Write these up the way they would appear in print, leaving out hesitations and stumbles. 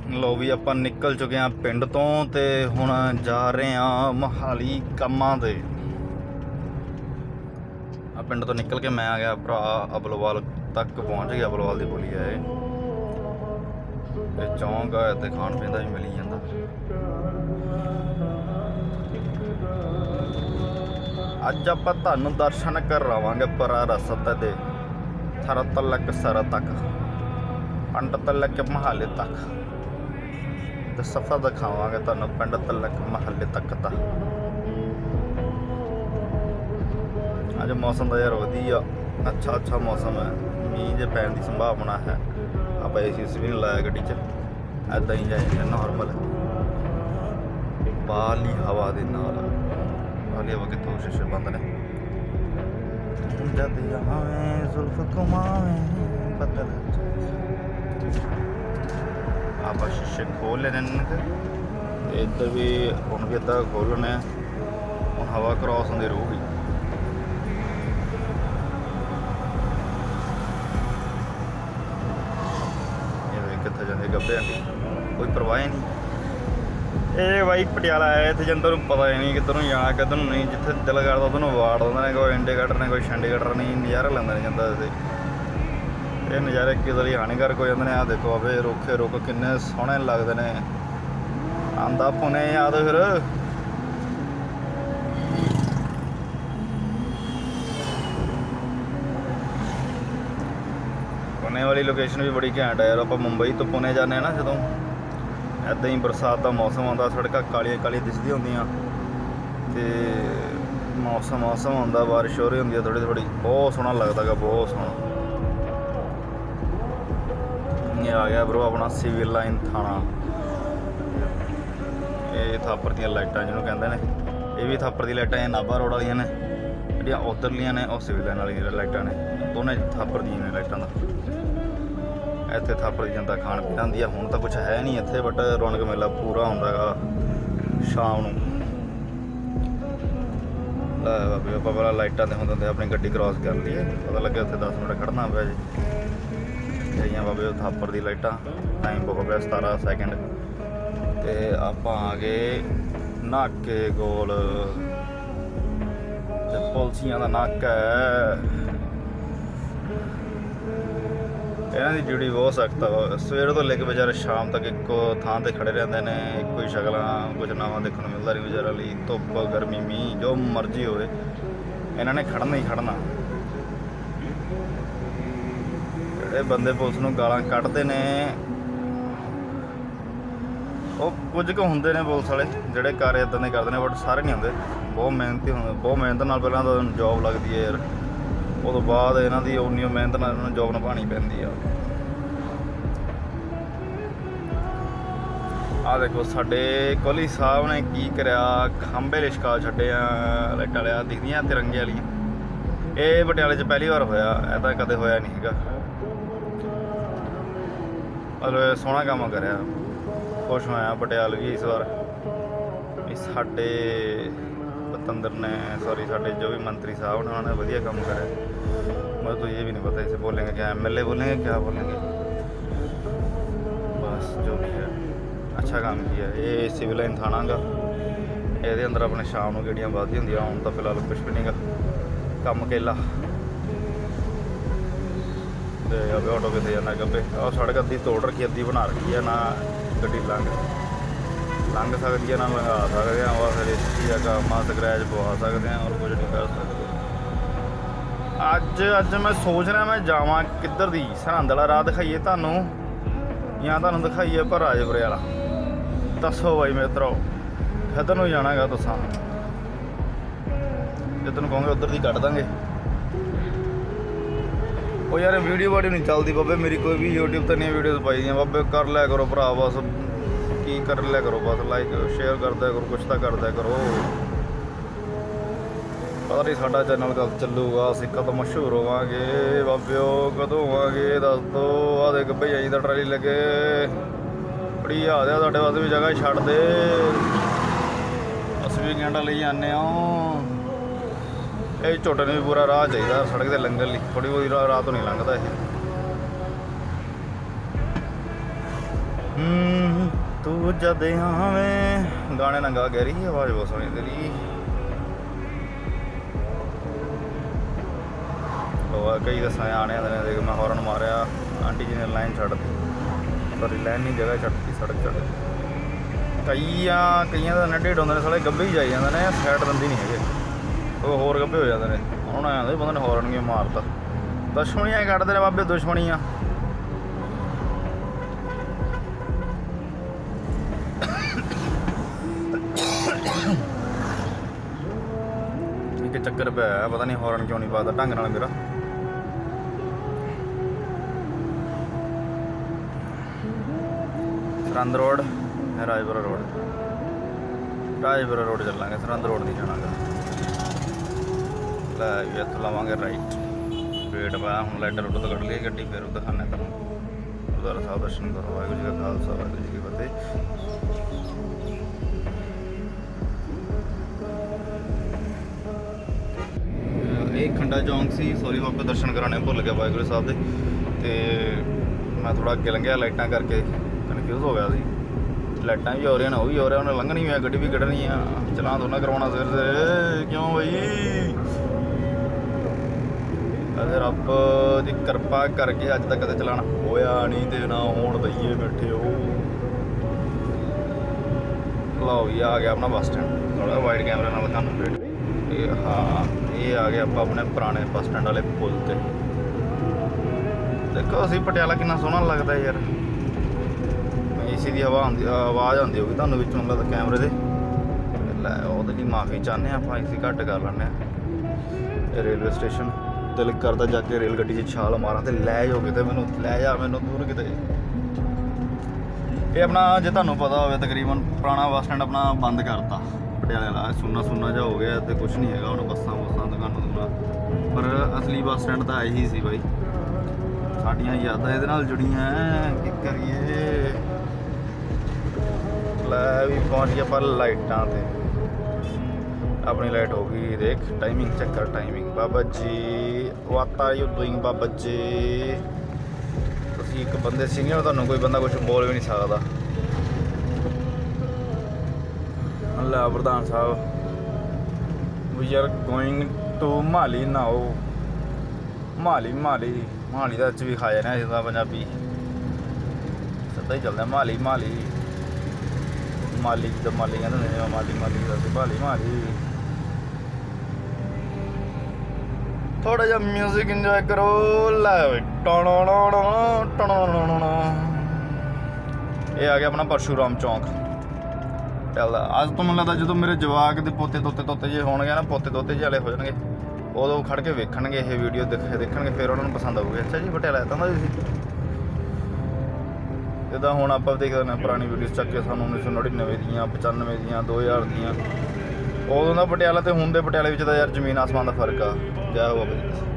लो भी ਆਪਾਂ ਨਿਕਲ ਚੁੱਕੇ ਹਾਂ ਪਿੰਡ ਤੋਂ ਤੇ ਹੁਣ ਜਾ ਰਹੇ ਹਾਂ ਮੋਹਾਲੀ ਕੰਮਾਂ ਤੇ। ਆ ਪਿੰਡ ਤੋਂ ਨਿਕਲ ਕੇ ਮੈਂ ਆ ਗਿਆ ਭਰਾ ਅਬਲੋਵਾਲ ਤੱਕ ਪਹੁੰਚ ਗਿਆ। ਅਬਲੋਵਾਲ ਦੀ ਬੋਲੀ ਹੈ ਇਹ ਚੌਂਕ ਆ ਤੇ ਖਾਣ ਪੀਣ ਦਾ ਵੀ ਮਿਲ ਜਾਂਦਾ। ਅੱਜ ਆਪਾਂ ਤੁਹਾਨੂੰ ਦਰਸ਼ਨ ਕਰਾਵਾਂਗੇ ਪਰਾ ਰਸਤੇ ਦੇ ਥਰ ਤਲਕ ਸਰ ਤੱਕ ਪੰਡ ਤਲਕ ਮਹਾਲੇ तक तो सफ़र दिखावांगे तुहानू पिंड तलक महल्ले तक का। अज मौसम का यार वधिया अच्छा मौसम है। मीह जे पैण की संभावना है। आप AC भी नहीं लाया गड्डी च, ऐदा ही जाए नॉर्मल बाहरली हवा के नाल। बाहरली हवा कितों शीशे बंद ने जद आवे जुल्फ घुमावे बदल आप शीशे खोल लेने इधर भी हम भी अद्धा खोलने हम हवा क्रॉस होती रहूगी। कितने जाते गब्बे कोई परवाह नहीं। ये भाई पटियाला है इतने जंदर पता ही नहीं किधरों जाना किधर नहीं। जिथे दिल करता उधर वार्ड आते हैं। कोई इंडिकेटर ने कोई चंडीगढ़ नहीं नज़ारा लेंदा नहीं जाता। ये नज़ारे किधर ही हानिकारक हो जाते हैं। आ देखो अबे रुखे रुख किन्ने सोहने लगते हैं। आंदा पुणे याद फिर पुणे वाली लोकेशन भी बड़ी घैंट है यार। आप मुंबई तो पुणे जाने ना जो ऐदा ही बरसात का मौसम आता सड़क कालियां कालियां दिसदी होंदियां ते मौसम आता बारिश हो रही होंदी थोड़ी थोड़ी। बहुत सोहना लगता है बहुत सोहना। ये आ गया ब्रो अपना सिविल लाइन थाना। ये थापर दी लाइटां जिन्होंने कहते हैं। ये भी थापर दी लाइटां नाभा रोड वाली ने जिहड़ियां उधरलियां ने और सिविल लाइन वाली लाइटां ने दोनों थापर दी ने लाइटां दा। इत्थे थापर दी जनता खाण पीण आंदी है। हुण तां कुछ है नहीं इत्थे बट रौनक मेला पूरा हुंदा गा शाम नूं। बाबे आपां पहलां लाइटां ते हुंदे अपनी गड्डी क्रॉस कर लईए। पता लगे उत्थे 10 मिनट खड़ना पिया जी। बाबे थापर दी लाइटां टाइम हो गया 17 सैकेंड ते आपां आ गए नाके कोल ते पुलसियां दा नाका है। इन्हां दी ड्यूटी बहुत सख्त है। सवेर तो लेके बेचारे शाम तक एको थां ते खड़े रहंदे ने। इक्को ही शक्लां कुछ नवां देखण नूं मिलदा नहीं बेचारे लई। धुप्प गर्मी मीह जो मर्जी होवे इन्हां ने खड़ना ही खड़ना। ਜਿਹੜੇ ਬੰਦੇ ਪੁਲਿਸ ਨੂੰ ਗਾਲਾਂ ਕੱਢਦੇ ਨੇ ਉਹ ਕੁਝ ਕੁ ਹੁੰਦੇ ਨੇ ਪੁਲਿਸ ਵਾਲੇ ਜਿਹੜੇ ਕਾਰੇ ਇੱਦਾਂ ਦੇ ਕਰਦੇ ਨੇ ਬਟ ਸਾਰੇ ਨਹੀਂ ਹੁੰਦੇ। ਬਹੁਤ ਮਿਹਨਤੀ ਹੁੰਦੇ ਬਹੁਤ ਮਿਹਨਤ ਨਾਲ ਪਹਿਲਾਂ ਤਾਂ ਜੋਬ ਲੱਗਦੀ ਹੈ ਯਾਰ। ਉਹ ਤੋਂ ਬਾਅਦ ਇਹਨਾਂ ਦੀ ਉਨੀ ਮਿਹਨਤ ਨਾਲ ਇਹਨਾਂ ਨੂੰ ਜੋਬ ਨਿਭਾਉਣੀ ਪੈਂਦੀ ਆ। ਆਹ ਦੇਖੋ ਸਾਡੇ ਕੋਹਲੀ ਸਾਹਿਬ ਨੇ ਕੀ ਕਰਿਆ ਖੰਭੇ ਲਿਸ਼ਕਾ ਛੱਡੇ ਆ ਲਾਈਟਾਂ ਵਾਲਿਆਂ ਦਿਖਦੀਆਂ ਤਿਰੰਗੇ ਵਾਲੀਆਂ। ਇਹ ਪਟਿਆਲੇ 'ਚ ਪਹਿਲੀ ਵਾਰ ਹੋਇਆ। ਇੱਦਾਂ ਕਦੇ ਹੋਇਆ ਨਹੀਂ ਹੈਗਾ। मतलब सोहना काम करिया खुश होया पटियालवी इस बार साडे पतंदर ने सॉरी साडे जो भी मंत्री साहब ने उन्होंने वधिया काम कराया। मुझे तो ये भी नहीं पता इसे बोलेंगे क्या MLA बोलेंगे क्या बोलेंगे बस जो भी है अच्छा काम किया। ये सिविल लाइन थाना गा ये अंदर अपने शाम को गेड़ियाँ बजदी होंदियां। हुण तो फिलहाल कुछ भी नहीं गा काम अकेला। अबे ऑटो कितने जाना गब्बे और सड़क अद्धी तोड़ रखी अद्धी बना रखी है ना गड्डी लंघ सकती है ना लंघा सकते हैं। और फिर इसी काम स्क्रैच पवा सकते हैं और कुछ नहीं कर सकते। अज मैं सोच रहा मैं जावां किधर दी सरहंद वाला राह दिखाइए तुहानू या तुहानू दिखाइए पर राजपुरे वाला। दसो बाई मित्रो किधर नूं जाना गा तुसां जिधर नूं कहोगे उधर दी कट देंगे। ਉਹ यार वीडियो वाडियो नहीं चलती बाबे मेरी कोई भी यूट्यूब तो नहीं वीडियोज़ पाई दी बाबे कर लिया करो भरा बस की कर लिया करो बस लाइक शेयर कर दिया करो कुछ तो कर दिया करो। पता नहीं साडा चैनल कद चलूगा असीं कदों मशहूर होवांगे बाबे कदों होवांगे दस दो। आ देख भैया जी दा ट्राली लगे बड़ी हाल है साडे वास्ते भी जगह छड्ड दे असीं भी घंटा ले आने। ये झोटे ने भी पूरा राह चाहिए सड़क से लंघन ली थोड़ी बहुत राह तो नहीं लंघता ये। तू जद आवें गाने ना गा गहरी आवाज़ बहुत सोहनी तेरी। कई दसा आने देख मैं हॉर्न मारिया आंटी जी ने लाइन छड्डती पर लाइन नहीं जगह छड्डती सड़क छड्ड कई का ना ढेड होंगे साले गब्बे ही जाई जाते हैं साइड दिंदी नहीं है वो होर गब्बे हो जाते हैं उन्होंने आते बंदे ने हॉर्न की मारता दुश्मनियाँ कटते हैं बाबे दुश्मनियाँ। एक चक्कर पे है पता नहीं हॉर्न क्यों नहीं पाता ढंग नाल मेरा। सरहंद रोड राजपुरा रोड चलांगे सरहंद रोड नहीं जाना लै इत्थों लवांगे राइट वेट पाया हूँ लाइटर उड तो कट ली गड्डी फिर दिखाने तुम गुरुद्वारा साहब दर्शन करो वाहिगुरू जी का खालसा वाहिगुरू जी की फतेह। एक खंडा चौंक सी सॉरी वहाँ पे दर्शन कराने भुल गया वाहिगुरू साहब के मैं थोड़ा अगे लंघिया लाइटां करके कन्फ्यूज हो गया सी लाइटां भी हो रही वो भी हो रहा उन्हें लंघनी है गड्डी भी कढ़नी है चलान तो ना करवाना सिर से क्यों बई अगर रब की कृपा करके अज तक कदे चलाना होया नहीं तो ना होण दईए बैठे हो। लो जी आ गया अपना बस स्टैंड थोड़ा वाइड कैमरे नाल दिखाना वेट हाँ ये आ गया आप अपने पुराने बस स्टैंड वाले पुल ते देखो असी पटियाला कितना सोहना लगता है यार। एसी की हवा आवाज़ आती होगी तुहानूं विचों लगदा कैमरे दे लै ओहदे लई माफ़ी चाहते हैं आप एसी घट कर लैंदे रेलवे स्टेशन दिल करदा जाके रेल गड्डी छाल मारा तो लै जाओ किते मैनूं लै जा मैनूं दूर किते। ये अपना जे तुहानूं पता होवे तकरीबन पुराना बस स्टैंड अपना बंद करता पटियाले वाला सुन्ना सुन्ना जा हो गया तो कुछ नहीं है हुण बसां बुसां दुकानां दुकानां पर असली बस स्टैंड तो यही सी बाई साडियां यादां इहदे नाल जुड़ियां की करिए। लै भी पहुँच गया पर लाइटां ते अपनी लाइट हो गई देख टाइमिंग चेक कर timing Baba ji what are you doing Baba ji तुसीं एक बंदे सिंगर तुहानूं कोई बंदा कुछ बोल भी नहीं सकदा। लै प्रधान साहब we are going to Mohali now Mohali Mohali Mohali का भी खा जाने जिदा पंजाबी सीधा ही चलते मोहाली मोहाली माली जब माली कहते हैं माली माली भाली माली थोड़ा जा म्यूजिक इंजॉय करो लै ये आ गया अपना परशुराम चौंक चलता अज तो मैनूं लगदा जो मेरे जवाक के पोते तोते जे होणगे ना पोते तोते जे वाले हो जाएंगे उदों खड़ के वेखणगे ये वीडियो देखणगे फिर उन्होंने पसंद आऊगी। अच्छा जी पटियाला इदां दा भी सी जिदा हुण आपां देखदे ने पुरानी वीडियोज़ चक के सानूं 1999 दियां 95 दियां 2000 दियां उदों दा पटियाला ते हुण दे पटियाले विच तां यार जमीन आसमान का फर्क आ। जय हो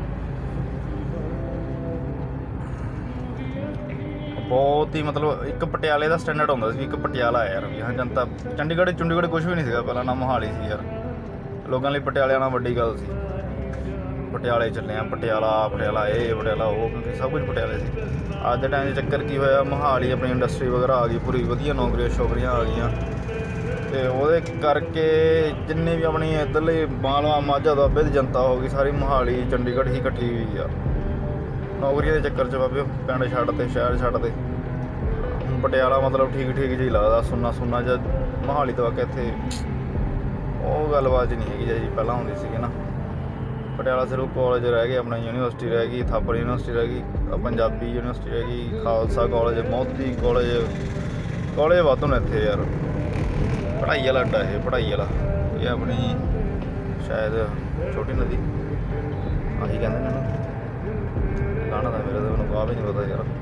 बहुत ही मतलब एक पटियाले का स्टैंडर्ड होंदा सी एक पटियाला है यार यहाँ जनता चंडीगढ़ कुछ भी नहीं सीगा पहला ना मोहाली सी यार लोगों लिए पटियाले आना वड्डी गल सी पटियाले चले पटियाला पटियाला ये पटियाला वो क्योंकि सब कुछ पटियाले से अज के टाइम चक्कर की होया मोहाली अपनी इंडस्ट्री वगैरह आ गई पूरी वधिया नौकरियां शौकरियां आ गई तो वो करके जिन्नी भी अपनी इधरली मालवा माझा दुआबे की जनता हो गई सारी मोहाली चंडीगढ़ ही इकट्ठी हुई आ नौकरियों के चक्कर च बाबे पिंड छड्डते शहर छड्डते पटियाला मतलब ठीक जी लगता सुनना सुनना ज मोहाली तो आके इत्थे वो गलबात नहीं हैगी जी पहला होंदी सी ना पटियाला सिर्फ कॉलेज रह गए अपना यूनीवर्सिटी रह गई थापड़ यूनीवर्सिटी रह गई पंजाबी यूनीवर्सिटी रह गई खालसा कॉलेज मोती कॉलेज वाधू ने इत्थे यार पढ़ाई वाला अड्डा है पढ़ाई वाला ये अपनी शायद छोटी नदी आही कहते हैं गाना था मेरा तो मैंने भी नहीं पता यार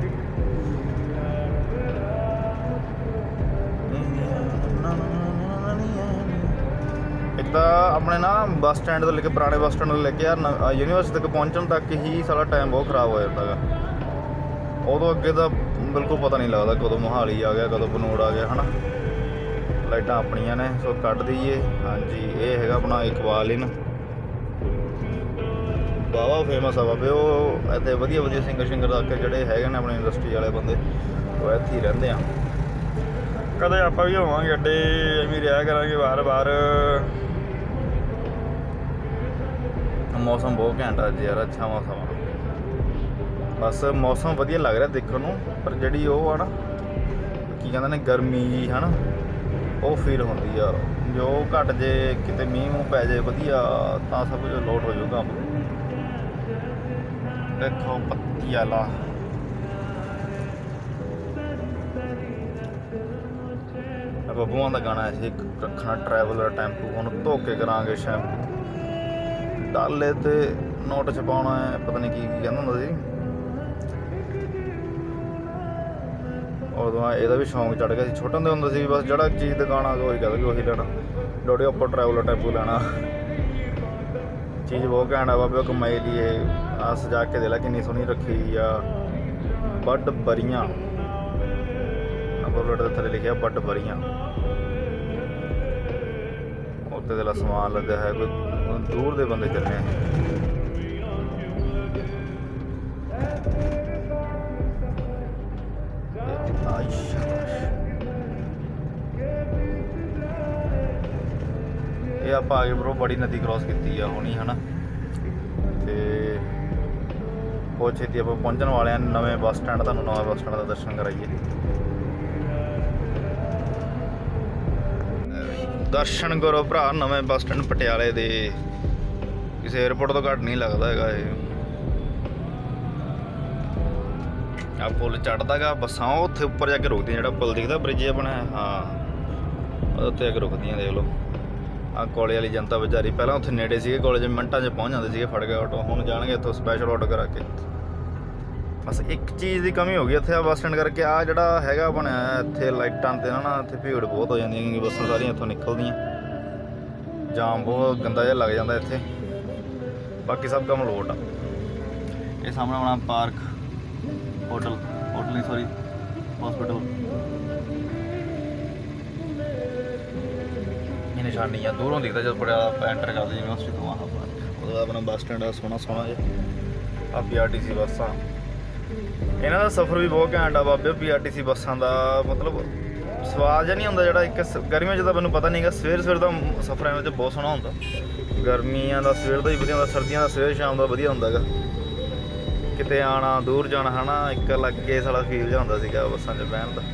एक तो अपने ना बस स्टैंड तो लेके पुराने बस स्टैंड लेके यार यूनीवर्सिटी तक पहुँचने तक ही सारा टाइम बहुत खराब हो जाता है उदों अगे तो बिल्कुल पता नहीं लगता कदों मोहाली आ गया कदों बनोड़ आ गया है ना लाइटां अपनियां ने सो कट दईए। हाँ जी ये है अपना इकबाल इन वाहवा फेमस आ बाबे वो इतने वधिया सिंगर आके जोड़े है अपने इंडस्ट्री वाले बंदे वो इत्थे ही रहिंदे आ ਕਦੇ ਆਪਾਂ ਵੀ ਹੋਵਾਂਗੇ ਅੱਡੇ, ਐਵੇਂ ਰਿਹਾ ਕਰਾਂਗੇ ਬਾਰ-ਬਾਰ। ਮੌਸਮ ਬਹੁਤ ਘੈਂਟ ਅੱਜ ਯਾਰ, ਅੱਛਾ ਮੌਸਮ ਆ। ਬਸ ਮੌਸਮ ਵਧੀਆ ਲੱਗ ਰਿਹਾ ਦੇਖਣ ਨੂੰ, ਪਰ ਜਿਹੜੀ ਉਹ ਆ ਨਾ ਕੀ ਕਹਿੰਦੇ ਨੇ ਗਰਮੀ ਜੀ ਹੈ ਨਾ, ਉਹ ਫੀਲ ਹੁੰਦੀ ਆ। ਜੋ ਘੱਟ ਜੇ ਕਿਤੇ ਮੀਂਹ ਮੂੰਹ ਪੈ ਜਾਏ ਵਧੀਆ ਤਾਂ ਸਭ ਕੁਝ ਲੋਟ ਹੋ ਜਾਊਗਾ। ਦੇਖੋ ਪੱਤੀਆਲਾ ਬੱਬੂਆਂ ਦਾ ਗਾਣਾ ਸੀ ਇੱਕ, ਰੱਖਣਾ ਟਰੈਵਲਰ ਟੈਂਪੂ, ਉਹਨੂੰ ਧੋ ਕੇ ਕਰਾਂਗੇ ਸ਼ੈਂਪੂ, ਡਾਲੇ ਤੇ ਨੋਟ ਛਪਾਉਣਾ ਹੈ, ਪਤਾ ਨਹੀਂ ਕੀ ਕਹਿੰਦਾ ਹੁੰਦਾ ਸੀ ਉਦੋਂ। ਇਹਦਾ ਵੀ ਸ਼ੌਂਕ ਚੜ੍ਹ ਗਿਆ ਸੀ, ਛੋਟੇ ਹੁੰਦੇ ਹੁੰਦਾ ਸੀ ਬਸ ਜਿਹੜਾ ਚੀਜ਼ ਦੁਕਾਨ ਆ ਉਹੀ ਕਹਿੰਦਾ ਵੀ ਉਹੀ ਲੈਣਾ। ਡੋਡੇ ਉੱਪਰ ਟਰੈਵਲਰ ਟੈਂਪੂ ਲੈਣਾ, ਚੀਜ਼ ਬਹੁਤ ਘੈਂਟ ਆ ਬਾਬੇ। ਉਹ ਕਮਾਈ ਲਈ ਆ ਸਜਾ ਕੇ ਦੇ ਲਾ ਕਿੰਨੀ ਸੋਹਣੀ ਰੱਖੀ ਆ। ਬੱਡ ਬਰੀਆਂ ਬੁਲਟ ਦੇ ਥੱਲੇ ਲਿਖਿਆ ਬੱਡ ਬਰੀਆਂ। ਉੱਤੇ ਦੇ ਲਾ ਸਮਾਨ ਲੱਦਿਆ ਹੈ, ਕੋਈ ਦੂਰ ਦੇ ਬੰਦੇ ਚੱਲੇ ਆ। ਇਹ ਆਪਾਂ ਆ ਗਏ ਬਰੋ, ਬੜੀ ਨਦੀ ਕ੍ਰੋਸ ਕੀਤੀ ਆ ਹੁਣੀ ਹੈ ਨਾ, ਤੇ ਬਹੁਤ ਛੇਤੀ ਆਪਾਂ ਪਹੁੰਚਣ ਵਾਲੇ ਹਾਂ ਨਵੇਂ ਬੱਸ ਸਟੈਂਡ। ਤੁਹਾਨੂੰ ਨਵਾਂ ਬੱਸ ਸਟੈਂਡ ਦਾ ਦਰਸ਼ਨ ਕਰਾਈਏ। ਦਰਸ਼ਨ ਕਰੋ ਭਰਾ ਨਵੇਂ ਬੱਸ ਸਟੈਂਡ ਪਟਿਆਲੇ ਦੇ, ਕਿਸੇ ਏਅਰਪੋਰਟ ਤੋਂ ਘੱਟ ਨਹੀਂ ਲੱਗਦਾ ਹੈਗਾ ਇਹ। ਆ ਪੁਲ ਚੜ੍ਹਦਾ ਗਾ, ਬੱਸਾਂ ਉੱਥੇ ਉੱਪਰ ਜਾ ਕੇ ਰੁਕਦੀਆਂ, ਜਿਹੜਾ ਪੁਲ ਦਿਖਦਾ ਬ੍ਰਿਜ ਬਣਿਆ, ਹਾਂ ਉਹਦੇ ਉੱਤੇ ਜਾ ਕੇ ਰੁਕਦੀਆਂ। ਦੇਖ ਲਓ ਆਹ ਕੋਲੇ ਵਾਲੀ ਜਨਤਾ ਵਿਚਾਰੀ, ਪਹਿਲਾਂ ਉੱਥੇ ਨੇੜੇ ਸੀਗੇ ਕਾਲਜ, ਮਿੰਟਾਂ 'ਚ ਪਹੁੰਚ ਜਾਂਦੇ ਸੀਗੇ ਫੜ ਕੇ ਆਟੋ, ਹੁਣ ਜਾਣਗੇ ਇੱਥੋਂ ਸਪੈਸ਼ਲ ਆਟੋ ਕਰਾ ਕੇ। ਬਸ ਇੱਕ ਚੀਜ਼ ਦੀ ਕਮੀ ਹੋ ਗਈ ਇੱਥੇ ਆ ਬੱਸ ਸਟੈਂਡ ਕਰਕੇ, ਆ ਜਿਹੜਾ ਹੈਗਾ ਬਣਿਆ ਇੱਥੇ ਲਾਈਟਾਂ 'ਤੇ ਨਾ ਇੱਥੇ ਭੀੜ ਬਹੁਤ ਹੋ ਜਾਂਦੀ ਕਿਉਂਕਿ ਬੱਸਾਂ ਸਾਰੀਆਂ ਇੱਥੋਂ ਨਿਕਲਦੀਆਂ, ਜਾਮ ਬਹੁਤ ਗੰਦਾ ਜਿਹਾ ਲੱਗ ਜਾਂਦਾ ਇੱਥੇ। ਬਾਕੀ ਸਭ ਕੰਮ ਲੋਟ ਆ। ਇਹ ਸਾਹਮਣੇ ਆਪਣਾ ਪਾਰਕ ਹੋਟਲ ਨਹੀਂ ਸੌਰੀ ਹਸਪੀਟਲ, ਇਹ ਨਿਸ਼ਾਨੀ ਆ ਦੂਰੋਂ ਦਿਖਦਾ ਜਦ ਪਟਿਆਲਾ ਆਪਾਂ ਐਂਟਰ ਕਰਦੇ ਯੂਨੀਵਰਸਿਟੀ ਤੋਂ। ਆਹ ਉਹਦਾ ਆਪਣਾ ਬੱਸ ਸਟੈਂਡ ਆ ਸੋਹਣਾ ਜਿਹਾ। ਆ PRTC ਬੱਸਾਂ, ਇਹਨਾਂ ਦਾ ਸਫ਼ਰ ਵੀ ਬਹੁਤ ਘੈਂਟ ਆ ਬਾਬੇ। PRTC ਬੱਸਾਂ ਦਾ ਮਤਲਬ ਸਵਾਦ ਜਿਹਾ ਨਹੀਂ ਹੁੰਦਾ ਜਿਹੜਾ ਇੱਕ ਗਰਮੀਆਂ 'ਚ ਤਾਂ ਮੈਨੂੰ ਪਤਾ ਨਹੀਂ ਗਾ, ਸਵੇਰ ਦਾ ਸਫ਼ਰ ਇਹਨਾਂ 'ਚ ਬਹੁਤ ਸੋਹਣਾ ਹੁੰਦਾ। ਗਰਮੀਆਂ ਦਾ ਸਵੇਰ ਦਾ ਹੀ ਵਧੀਆ ਹੁੰਦਾ, ਸਰਦੀਆਂ ਦਾ ਸਵੇਰ ਸ਼ਾਮ ਦਾ ਵਧੀਆ ਹੁੰਦਾ ਗਾ। ਕਿਤੇ ਆਉਣਾ ਦੂਰ ਜਾਣਾ ਹੈ ਨਾ, ਇੱਕ ਅਲੱਗ ਇਸ ਵਾਲਾ ਫੀਲ ਜਿਹਾ ਹੁੰਦਾ ਸੀਗਾ ਬੱਸਾਂ 'ਚ ਬਹਿਣ ਦਾ।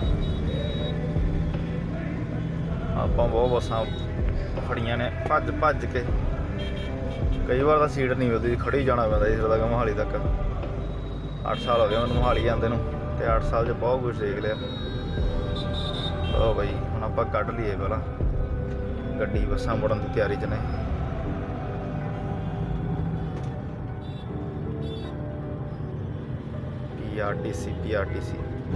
ਆਪਾਂ ਬਹੁਤ ਬੱਸਾਂ ਫੜੀਆਂ ਨੇ ਭੱਜ ਕੇ, ਕਈ ਵਾਰ ਤਾਂ ਸੀਟ ਨਹੀਂ ਮਿਲਦੀ, ਖੜੀ ਜਾਣਾ ਪੈਂਦਾ ਇਸ ਤੱਕ ਮੋਹਾਲੀ ਤੱਕ। 8 ਸਾਲ ਹੋ ਗਏ ਮੈਨੂੰ ਮੋਹਾਲੀ ਜਾਂਦੇ ਨੂੰ, ਤੇ 8 ਸਾਲ 'ਚ ਬਹੁਤ ਕੁਛ ਦੇਖ ਲਿਆ। ਲਓ ਬਾਈ ਹੁਣ ਆਪਾਂ ਕੱਢ ਲਈਏ ਪਹਿਲਾਂ ਗੱਡੀ, ਬੱਸਾਂ ਮੁੜਨ ਦੀ ਤਿਆਰੀ 'ਚ ਨੇ। PRTC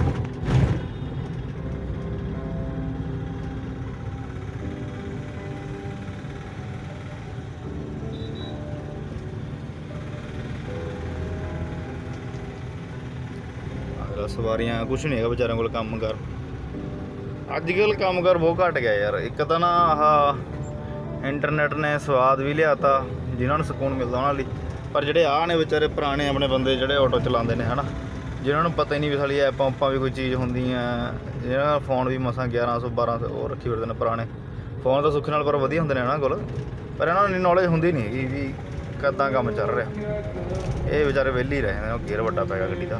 ਸਵਾਰੀਆਂ ਕੁਛ ਨਹੀਂ ਹੈਗਾ ਵਿਚਾਰਿਆਂ ਕੋਲ। ਕੰਮ ਕਾਰ ਅੱਜ ਕੱਲ੍ਹ ਕੰਮ ਕਾਰ ਬਹੁਤ ਘੱਟ ਗਿਆ ਯਾਰ। ਇੱਕ ਤਾਂ ਨਾ ਆਹ ਇੰਟਰਨੈਟ ਨੇ ਸਵਾਦ ਵੀ ਲਿਆਤਾ, ਜਿਨ੍ਹਾਂ ਨੂੰ ਸਕੂਨ ਮਿਲਦਾ ਉਹਨਾਂ ਲਈ, ਪਰ ਜਿਹੜੇ ਆਹ ਨੇ ਵਿਚਾਰੇ ਪੁਰਾਣੇ ਆਪਣੇ ਬੰਦੇ ਜਿਹੜੇ ਆਟੋ ਚਲਾਉਂਦੇ ਨੇ ਹੈ ਨਾ, ਜਿਨ੍ਹਾਂ ਨੂੰ ਪਤਾ ਹੀ ਨਹੀਂ ਵੀ ਸਾਲੀ ਐਪਾਂ ਵੀ ਕੋਈ ਚੀਜ਼ ਹੁੰਦੀਆਂ, ਜਿਹਨਾਂ ਦਾ ਫੋਨ ਵੀ ਮਸਾਂ 1100 1200 ਉਹ ਰੱਖੀ ਫਿਰਦੇ ਨੇ ਪੁਰਾਣੇ ਫੋਨ। ਤਾਂ ਸੁੱਖ ਨਾਲ ਪਰ ਵਧੀਆ ਹੁੰਦੇ ਨੇ ਇਹਨਾਂ ਕੋਲ, ਪਰ ਇਹਨਾਂ ਨੂੰ ਨੌਲੇਜ ਹੁੰਦੀ ਨਹੀਂ ਹੈਗੀ ਵੀ ਕਿੱਦਾਂ ਕੰਮ ਚੱਲ ਰਿਹਾ। ਇਹ ਵਿਚਾਰੇ ਵਿਹਲੇ ਹੀ ਰਹੇ ਨੇ। ਉਹ ਗੇਅਰ ਵੱਡਾ ਪੈ ਗਿਆ ਗੱਡੀ ਦਾ।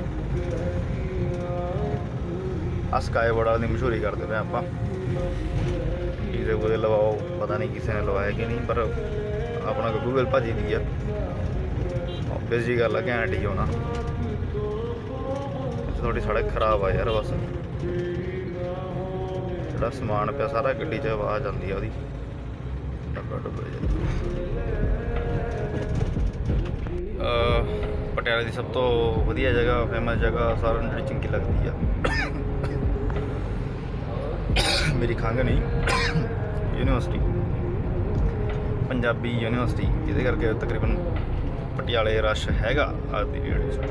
ਆ ਸਕਾਈ ਬੋਰਡ ਵਾਲੀ ਦੀ ਮਸ਼ਹੂਰੀ ਕਰਦੇ ਪਏ ਆਪਾਂ, ਡੀਜ਼ੇ ਕੋਲੇ ਲਵਾਓ, ਪਤਾ ਨਹੀਂ ਕਿਸੇ ਨੇ ਲਵਾਇਆ ਕਿ ਨਹੀਂ, ਪਰ ਆਪਣਾ ਗੂਗਲ ਭਾਜੀ ਦੀ ਆ ਆਬਵੀਅਸ ਜੀ ਗੱਲ ਆ, ਘੈਂਟ ਹੀ ਹੋਣਾ। ਥੋੜੀ ਸੜਕ ਖਰਾਬ ਆ ਯਾਰ, ਬਸ ਜਿਹੜਾ ਸਮਾਨ ਪਿਆ ਸਾਰਾ ਗੱਡੀ 'ਚ ਆਵਾਜ਼ ਆਉਂਦੀ ਆ ਉਹਦੀ, ਪਟਿਆਲੇ ਦੀ ਸਭ ਤੋਂ ਵਧੀਆ ਜਗ੍ਹਾ, ਫੇਮਸ ਜਗ੍ਹਾ ਸਾਰਿਆਂ ਨੂੰ ਜਿਹੜੀ ਚੰਗੀ ਲੱਗਦੀ ਆ, ਮੇਰੀ ਖੰਘ ਨਹੀਂ, ਯੂਨੀਵਰਸਿਟੀ, ਪੰਜਾਬੀ ਯੂਨੀਵਰਸਿਟੀ, ਜਿਹਦੇ ਕਰਕੇ ਤਕਰੀਬਨ ਪਟਿਆਲੇ ਰਸ਼ ਹੈਗਾ ਅੱਜ ਦੀ ਡੇਟ ਵਿੱਚ।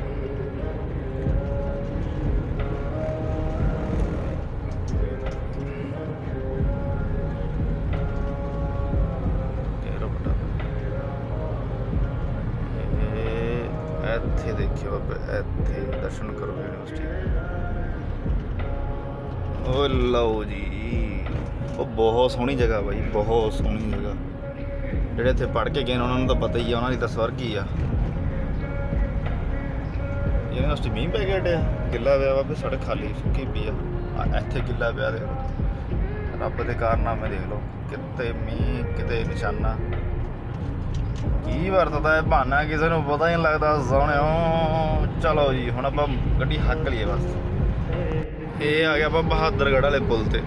ਇੱਥੇ ਦੇਖਿਓ, ਇੱਥੇ ਦਰਸ਼ਨ ਕਰੋ ਯੂਨੀਵਰਸਿਟੀ। ਓ ਲਓ ਜੀ, ਉਹ ਬਹੁਤ ਸੋਹਣੀ ਜਗ੍ਹਾ ਬਾਈ, ਬਹੁਤ ਸੋਹਣੀ ਜਗ੍ਹਾ। ਜਿਹੜੇ ਇੱਥੇ ਪੜ੍ਹ ਕੇ ਗਏ ਨੇ ਉਹਨਾਂ ਨੂੰ ਤਾਂ ਪਤਾ ਹੀ ਆ, ਉਹਨਾਂ ਦੀ ਤਾਂ ਸਵਰਗ ਹੀ ਆ। ਯੂਨੀਵਰਸਿਟੀ ਮੀਂਹ ਪੈ ਗਿਆ ਡਿਆ, ਗਿੱਲਾ ਪਿਆ ਵਾ, ਸੜਕ ਖਾਲੀ ਸੁੱਕੀ ਪਈ ਆ। ਇੱਥੇ ਗਿੱਲਾ ਪਿਆ, ਦੇਖ ਲਓ, ਰੱਬ ਦੇ ਕਾਰਨਾਮੇ ਦੇਖ ਲਓ, ਕਿਤੇ ਮੀਂਹ ਕਿਤੇ ਨਿਸ਼ਾਨਾ। ਕੀ ਵਰਤਦਾ ਇਹ ਬਹਾਨਾ, ਕਿਸੇ ਨੂੰ ਪਤਾ ਹੀ ਨਹੀਂ ਲੱਗਦਾ ਸੋਹਣਿਓ। ਚਲੋ ਜੀ ਹੁਣ ਆਪਾਂ ਗੱਡੀ ਹੱਕ ਲਈਏ ਬਸ। ਇਹ ਆ ਗਿਆ ਆਪਾਂ ਬਹਾਦਰਗੜ੍ਹ ਵਾਲੇ ਪੁਲ ਤੇ।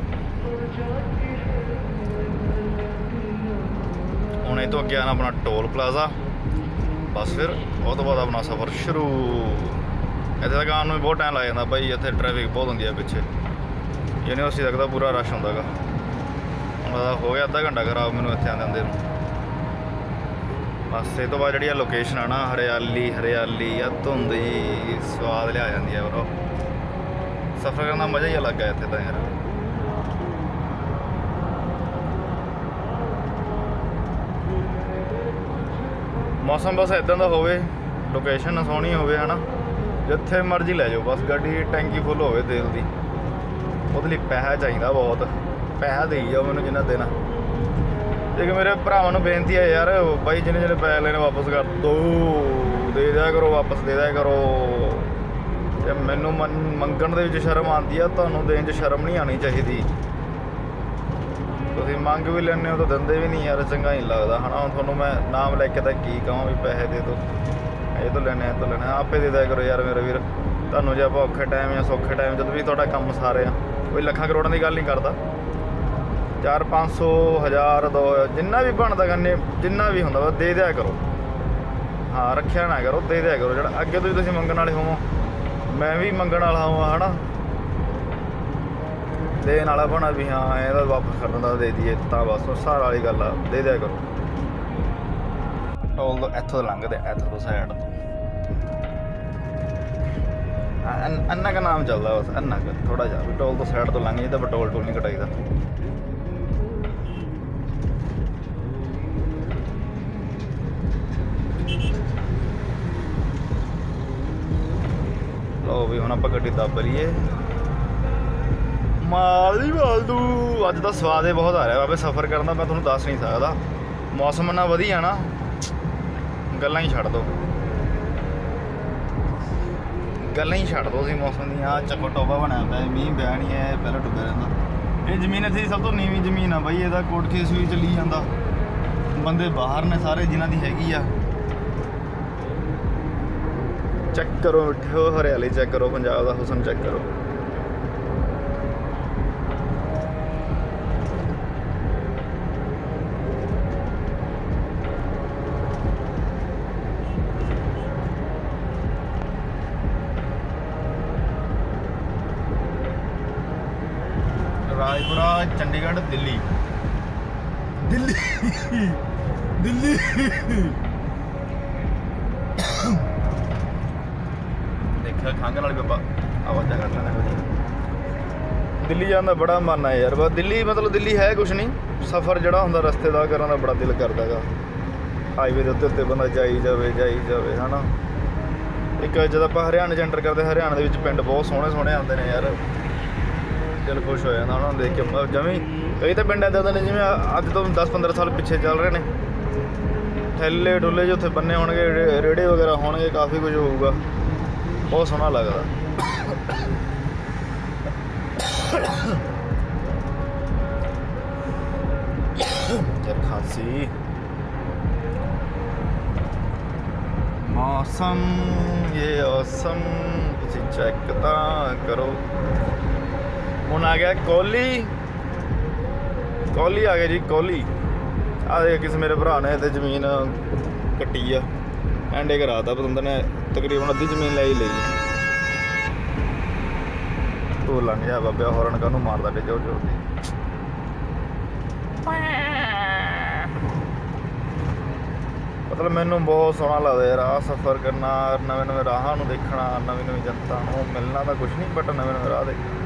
ਹੁਣ ਇਹ ਤੋਂ ਅੱਗੇ ਆਉਣਾ ਆਪਣਾ ਟੋਲ ਪਲਾਜ਼ਾ, ਬਸ ਫਿਰ ਉਹ ਤੋਂ ਬਾਅਦ ਆਪਣਾ ਸਫ਼ਰ ਸ਼ੁਰੂ। ਇੱਥੇ ਤੱਕ ਆਉਣ ਨੂੰ ਵੀ ਬਹੁਤ ਟਾਈਮ ਲੱਗ ਜਾਂਦਾ ਬਾਈ, ਇੱਥੇ ਟ੍ਰੈਫਿਕ ਬਹੁਤ ਹੁੰਦੀ ਹੈ ਪਿੱਛੇ। ਯੂਨੀਵਰਸਿਟੀ ਤੱਕ ਤਾਂ ਪੂਰਾ ਰਸ਼ ਹੁੰਦਾ ਗਾ। ਹੁਣ ਹੋ ਗਿਆ ਅੱਧਾ ਘੰਟਾ ਖਰਾਬ ਮੈਨੂੰ ਇੱਥੇ ਆਉਂਦੇ ਆਉਂਦੇ ਨੂੰ। ਬਸ ਇਹ ਤੋਂ ਬਾਅਦ ਜਿਹੜੀ ਆ ਲੋਕੇਸ਼ਨ ਆ ਨਾ, ਹਰਿਆਲੀ ਹਰਿਆਲੀ ਆ, ਧੁੰਦ ਜੀ ਸਵਾਦ ਲਿਆ ਜਾਂਦੀ ਹੈ ਬਰੋ। ਸਫ਼ਰ ਕਰਨ ਦਾ ਮਜ਼ਾ ਹੀ ਅਲੱਗ ਹੈ ਇੱਥੇ ਤਾਂ ਯਾਰ। ਮੌਸਮ ਬਸ ਇੱਦਾਂ ਦਾ ਹੋਵੇ, ਲੋਕੇਸ਼ਨ ਸੋਹਣੀ ਹੋਵੇ ਹੈ ਨਾ, ਜਿੱਥੇ ਮਰਜ਼ੀ ਲੈ ਜਾਓ, ਬਸ ਗੱਡੀ ਟੈਂਕੀ ਫੁੱਲ ਹੋਵੇ ਤੇਲ ਦੀ। ਉਹਦੇ ਲਈ ਪੈਸਾ ਚਾਹੀਦਾ ਬਹੁਤ, ਪੈਸਾ ਦੇਈ ਜਾਓ ਮੈਨੂੰ ਜਿੰਨਾ ਦੇਣਾ। ਇੱਕ ਮੇਰੇ ਭਰਾਵਾਂ ਨੂੰ ਬੇਨਤੀ ਹੈ ਯਾਰ, ਬਾਈ ਜਿਹਨੇ ਜਿਹਨੇ ਪੈਸੇ ਲੈਣੇ ਵਾਪਸ ਕਰ ਦੋ, ਦੇ ਦਿਆ ਕਰੋ, ਵਾਪਸ ਦੇ ਦਿਆ ਕਰੋ। ਅਤੇ ਮੈਨੂੰ ਮੰਗਣ ਦੇ ਵਿੱਚ ਸ਼ਰਮ ਆਉਂਦੀ ਆ, ਤੁਹਾਨੂੰ ਦੇਣ 'ਚ ਸ਼ਰਮ ਨਹੀਂ ਆਉਣੀ ਚਾਹੀਦੀ। ਤੁਸੀਂ ਮੰਗ ਵੀ ਲੈਂਦੇ ਹੋ ਤਾਂ ਦਿੰਦੇ ਵੀ ਨਹੀਂ ਯਾਰ, ਚੰਗਾ ਨਹੀਂ ਲੱਗਦਾ ਹੈ ਨਾ। ਹੁਣ ਤੁਹਾਨੂੰ ਮੈਂ ਨਾਮ ਲੈ ਕੇ ਤਾਂ ਕੀ ਕਹਾਂ ਵੀ ਪੈਸੇ ਦੇ ਦਿਓ, ਇਹ ਤੋਂ ਲੈਣੇ, ਇਹ ਤੋਂ ਲੈਣੇ, ਆਪੇ ਦੇ ਦਿਆ ਕਰੋ ਯਾਰ ਮੇਰੇ ਵੀਰ। ਤੁਹਾਨੂੰ ਜੇ ਆਪਾਂ ਔਖੇ ਟਾਈਮ ਜਾਂ ਸੌਖੇ ਟਾਈਮ ਜਦੋਂ ਵੀ ਤੁਹਾਡਾ ਕੰਮ ਸਾਰੇ ਆ, ਕੋਈ ਲੱਖਾਂ ਕਰੋੜਾਂ ਦੀ ਗੱਲ ਨਹੀਂ ਕਰਦਾ, 400, 500, 1000, 2000 ਜਿੰਨਾ ਵੀ ਬਣਦਾ ਕਰਨੇ, ਜਿੰਨਾ ਵੀ ਹੁੰਦਾ ਵਾ ਦੇ ਦਿਆ ਕਰੋ। ਹਾਂ, ਰੱਖਿਆ ਨਾ ਕਰੋ, ਦੇ ਦਿਆ ਕਰੋ। ਜਿਹੜਾ ਅੱਗੇ ਤੋਂ ਵੀ ਤੁਸੀਂ ਮੰਗਣ ਵਾਲੇ ਹੋਵੋ, ਮੈਂ ਵੀ ਮੰਗਣ ਵਾਲਾ ਹੋਵਾਂ ਹੈ ਨਾ, ਦੇਣ ਵਾਲਾ ਬਣਾ ਵੀ ਹਾਂ ਇਹਦਾ ਵਾਪਸ ਕਰ ਦਿੰਦਾ, ਦੇ ਦਈਏ ਤਾਂ ਬਸ ਸਾਰ ਵਾਲੀ ਗੱਲ ਆ, ਦੇ ਦਿਆ ਕਰੋ। ਟੋਲ ਤੋਂ ਇੱਥੋਂ ਲੰਘਦੇ, ਇੱਥੋਂ ਤੋਂ ਸਾਈਡ ਤੋਂ ਅੰਨਾ ਕੁ ਨਾਮ ਚੱਲਦਾ ਬਸ, ਅੰਨਾ ਕੁ ਥੋੜ੍ਹਾ ਜਿਹਾ ਵੀ ਟੋਲ ਤੋਂ ਸਾਈਡ ਤੋਂ ਲੰਘ ਜਾਈਏ ਤਾਂ ਟੋਲ ਨਹੀਂ ਕਟਾਈਦਾ। ਲਓ ਵੀ ਹੁਣ ਆਪਾਂ ਗੱਡੀ ਦੱਬ ਲਈਏ। ਮਾਲ ਹੀ ਮਾਲਦੂ, ਅੱਜ ਤਾਂ ਸਵਾਦ ਹੀ ਬਹੁਤ ਆ ਰਿਹਾ ਬਾਬੇ ਸਫ਼ਰ ਕਰਨ ਦਾ, ਮੈਂ ਤੁਹਾਨੂੰ ਦੱਸ ਨਹੀਂ ਸਕਦਾ। ਮੌਸਮ ਇੰਨਾ ਵਧੀਆ ਨਾ, ਗੱਲਾਂ ਹੀ ਛੱਡ ਦਿਓ, ਗੱਲਾਂ ਹੀ ਛੱਡ ਦਿਓ ਤੁਸੀਂ ਮੌਸਮ ਦੀਆਂ। ਚੱਕੋ ਟੋਬਾ ਬਣਿਆ ਪਿਆ, ਮੀਂਹ ਪਿਆ ਨਹੀਂ ਹੈ, ਪਹਿਲਾਂ ਡੁੱਬਿਆ ਰਹਿੰਦਾ। ਇਹ ਜ਼ਮੀਨ ਇੱਥੇ ਸਭ ਤੋਂ ਨੀਵੀਂ ਜ਼ਮੀਨ ਆ ਬਾਈ, ਇਹਦਾ ਕੋਰਟ ਕੇਸ ਵੀ ਚੱਲੀ ਜਾਂਦਾ। ਬੰਦੇ ਬਾਹਰ ਨੇ ਸਾਰੇ ਜਿਨ੍ਹਾਂ ਦੀ ਹੈਗੀ ਆ। ਚੈੱਕ ਕਰੋ ਮਿੱਠੋ, ਹਰਿਆਲੀ ਚੈੱਕ ਕਰੋ, ਪੰਜਾਬ ਦਾ ਹੁਸਨ ਚੈੱਕ ਕਰੋ। ਰਾਜਪੁਰਾ, ਚੰਡੀਗੜ੍ਹ, ਦਿੱਲੀ, ਦਿੱਲੀ ਦਿੱਲੀ ਦੇਖਿਆ ਖੰਘ ਨਾਲ ਵੀ ਆਪਾਂ ਆਵਾਜ਼ਾਂ ਕੱਢ ਲੈਣਾ ਵਧੀਆ। ਦਿੱਲੀ ਜਾਣ ਦਾ ਬੜਾ ਮਨ ਹੈ ਯਾਰ। ਬਸ ਦਿੱਲੀ ਮਤਲਬ ਦਿੱਲੀ ਹੈ ਕੁਛ ਨਹੀਂ, ਸਫ਼ਰ ਜਿਹੜਾ ਹੁੰਦਾ ਰਸਤੇ ਦਾ ਕਰਨ ਦਾ ਬੜਾ ਦਿਲ ਕਰਦਾ ਗਾ। ਹਾਈਵੇ ਦੇ ਉੱਤੇ ਬੰਦਾ ਜਾਈ ਜਾਵੇ ਹੈ ਨਾ। ਇੱਕ ਜਦੋਂ ਆਪਾਂ ਹਰਿਆਣੇ 'ਚ ਐਂਟਰ ਕਰਦੇ, ਹਰਿਆਣੇ ਦੇ ਵਿੱਚ ਪਿੰਡ ਬਹੁਤ ਸੋਹਣੇ ਸੋਹਣੇ ਆਉਂਦੇ ਨੇ ਯਾਰ, ਦਿਲ ਖੁਸ਼ ਹੋ ਜਾਂਦਾ ਉਹਨਾਂ ਨੂੰ ਦੇਖ ਕੇ। ਜਮੀ ਕਈ ਤਾਂ ਪਿੰਡ ਇੱਦਾਂ ਦੇ ਨੇ ਜਿਵੇਂ ਅੱਜ ਤੋਂ 10-15 ਸਾਲ ਪਿੱਛੇ ਚੱਲ ਰਹੇ ਨੇ। ਠੇਲੇ ਠੁੱਲੇ ਜਿਹੇ ਉੱਥੇ ਬੰਨੇ ਹੋਣਗੇ, ਰੇੜੇ ਵਗੈਰਾ ਹੋਣਗੇ, ਕਾਫੀ ਕੁਝ ਹੋਊਗਾ, ਬਹੁਤ ਸੋਹਣਾ ਲੱਗਦਾ। ਯਾਰ ਖਾਂਸੀ ਮੌਸਮ ਇਹ ਔਸਮ, ਤੁਸੀਂ ਚੈੱਕ ਤਾਂ ਕਰੋ। ਹੁਣ ਆ ਗਿਆ ਕੋਹਲੀ, ਕੋਹਲੀ ਆ ਗਿਆ ਜੀ, ਕੋਹਲੀ। ਆ ਦੇਖ ਕਿਸੇ ਮੇਰੇ ਭਰਾ ਨੇ ਇੱਥੇ ਜ਼ਮੀਨ ਕੱਟੀ ਆ, ਐਂਡੇ ਕਰਾਤਾ ਪਤੰਦਰ ਨੇ, ਤਕਰੀਬਨ ਅੱਧੀ ਜ਼ਮੀਨ ਲੈ ਹੀ ਲਈ। ਤੂੰ ਲੰਘ ਜਾ ਬਾਬਿਆ, ਹੌਰਨ ਕਾਹਨੂੰ ਮਾਰਦਾ ਡੇ ਜ਼ੋਰ ਜ਼ੋਰ ਦੀ। ਮਤਲਬ ਮੈਨੂੰ ਬਹੁਤ ਸੋਹਣਾ ਲੱਗਦਾ ਯਾਰ ਆਹ ਸਫ਼ਰ ਕਰਨਾ, ਨਵੇਂ ਨਵੇਂ ਰਾਹਾਂ ਨੂੰ ਦੇਖਣਾ, ਨਵੀਂ ਨਵੀਂ ਜਨਤਾ ਨੂੰ ਮਿਲਣਾ ਤਾਂ ਕੁਛ ਨਹੀਂ, ਬਟ ਨਵੇਂ ਨਵੇਂ ਰਾਹ ਦੇਖਣਾ।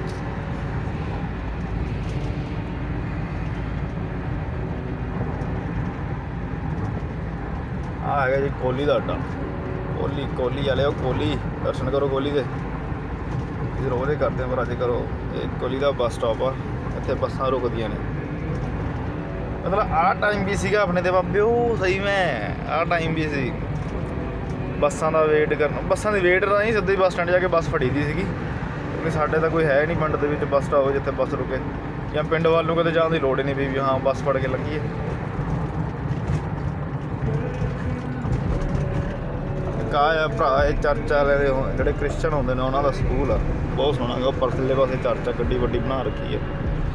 ਆ ਹੈਗਾ ਜੀ ਕੋਹਲੀ ਦਾ ਅੱਡਾ। ਕੋਹਲੀ ਵਾਲਿਓ, ਕੋਹਲੀ ਦਰਸ਼ਨ ਕਰੋ ਕੋਹਲੀ ਦੇ। ਅਸੀਂ ਰੋਜ਼ ਹੀ ਕਰਦੇ ਹਾਂ, ਪਰ ਅੱਜ ਕਰੋ ਇਹ ਕੋਲੀ ਦਾ ਬੱਸ ਸਟਾਪ ਆ, ਇੱਥੇ ਬੱਸਾਂ ਰੁਕਦੀਆਂ ਨੇ। मतलब आ टाइम भी सीगा अपने ते बाबे सही में आ टाइम भी सी बसां दा वेट करना। बसां दी वेट नहीं, सीधे ही बस स्टैंड जाके बस फड़ी दी सीगी, क्योंकि साडे तां कोई है नहीं पिंड दे विच बस स्टॉप जिथे बस रुके, या पिंड वाल नूं कदे जाण दी लोड़ ही नहीं पई भी हाँ बस फड़ के लंघीए। काया भरा चर्च वाले जिहड़े क्रिश्चन होंदे ने उन्हां दा स्कूल आ, बहुत सोहना गा। परले पासे चर्च आ, गड्डी वड्डी बना रखी है।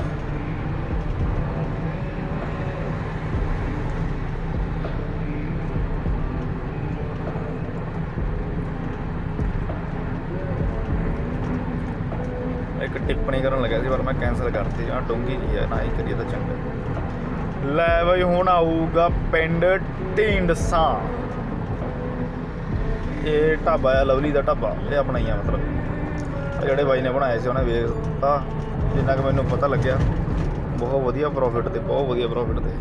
एक टिप्पणी करन लग्या सी पर मैं कैंसल करती, हाँ डूंगी जी है ना ही करिए तो चंगा। लै बई हुण आऊगा पिंड ढींडसा, ये ढाबा है लवली का ढाबा, ये अपना ही है। मतलब जोड़े बाई ने बनाए से उन्हें वेचता, जिन्ना कि मैनू पता लग्या बहुत वधिया प्रॉफिट ते, बहुत वधिया प्रॉफिट ते।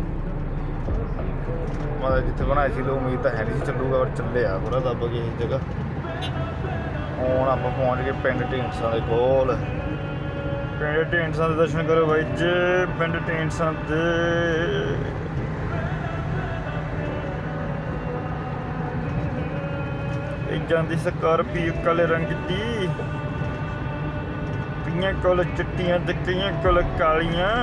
मतलब जिथे बनाए सी उम्मीद तो है नहीं चलूगा, पर चले आ पूरा दब गई इस जगह। हुण आपां पहुँच गए पिंड ढींडसा दे कोल। पिंड ढींडसा दे दर्शन करो बाई जी, पिंड ढींडसा दे। जांदी स्कॉर्पियो काले रंग दी, कईयां कोल चिट्टियां ते कईयां कोल कालियां।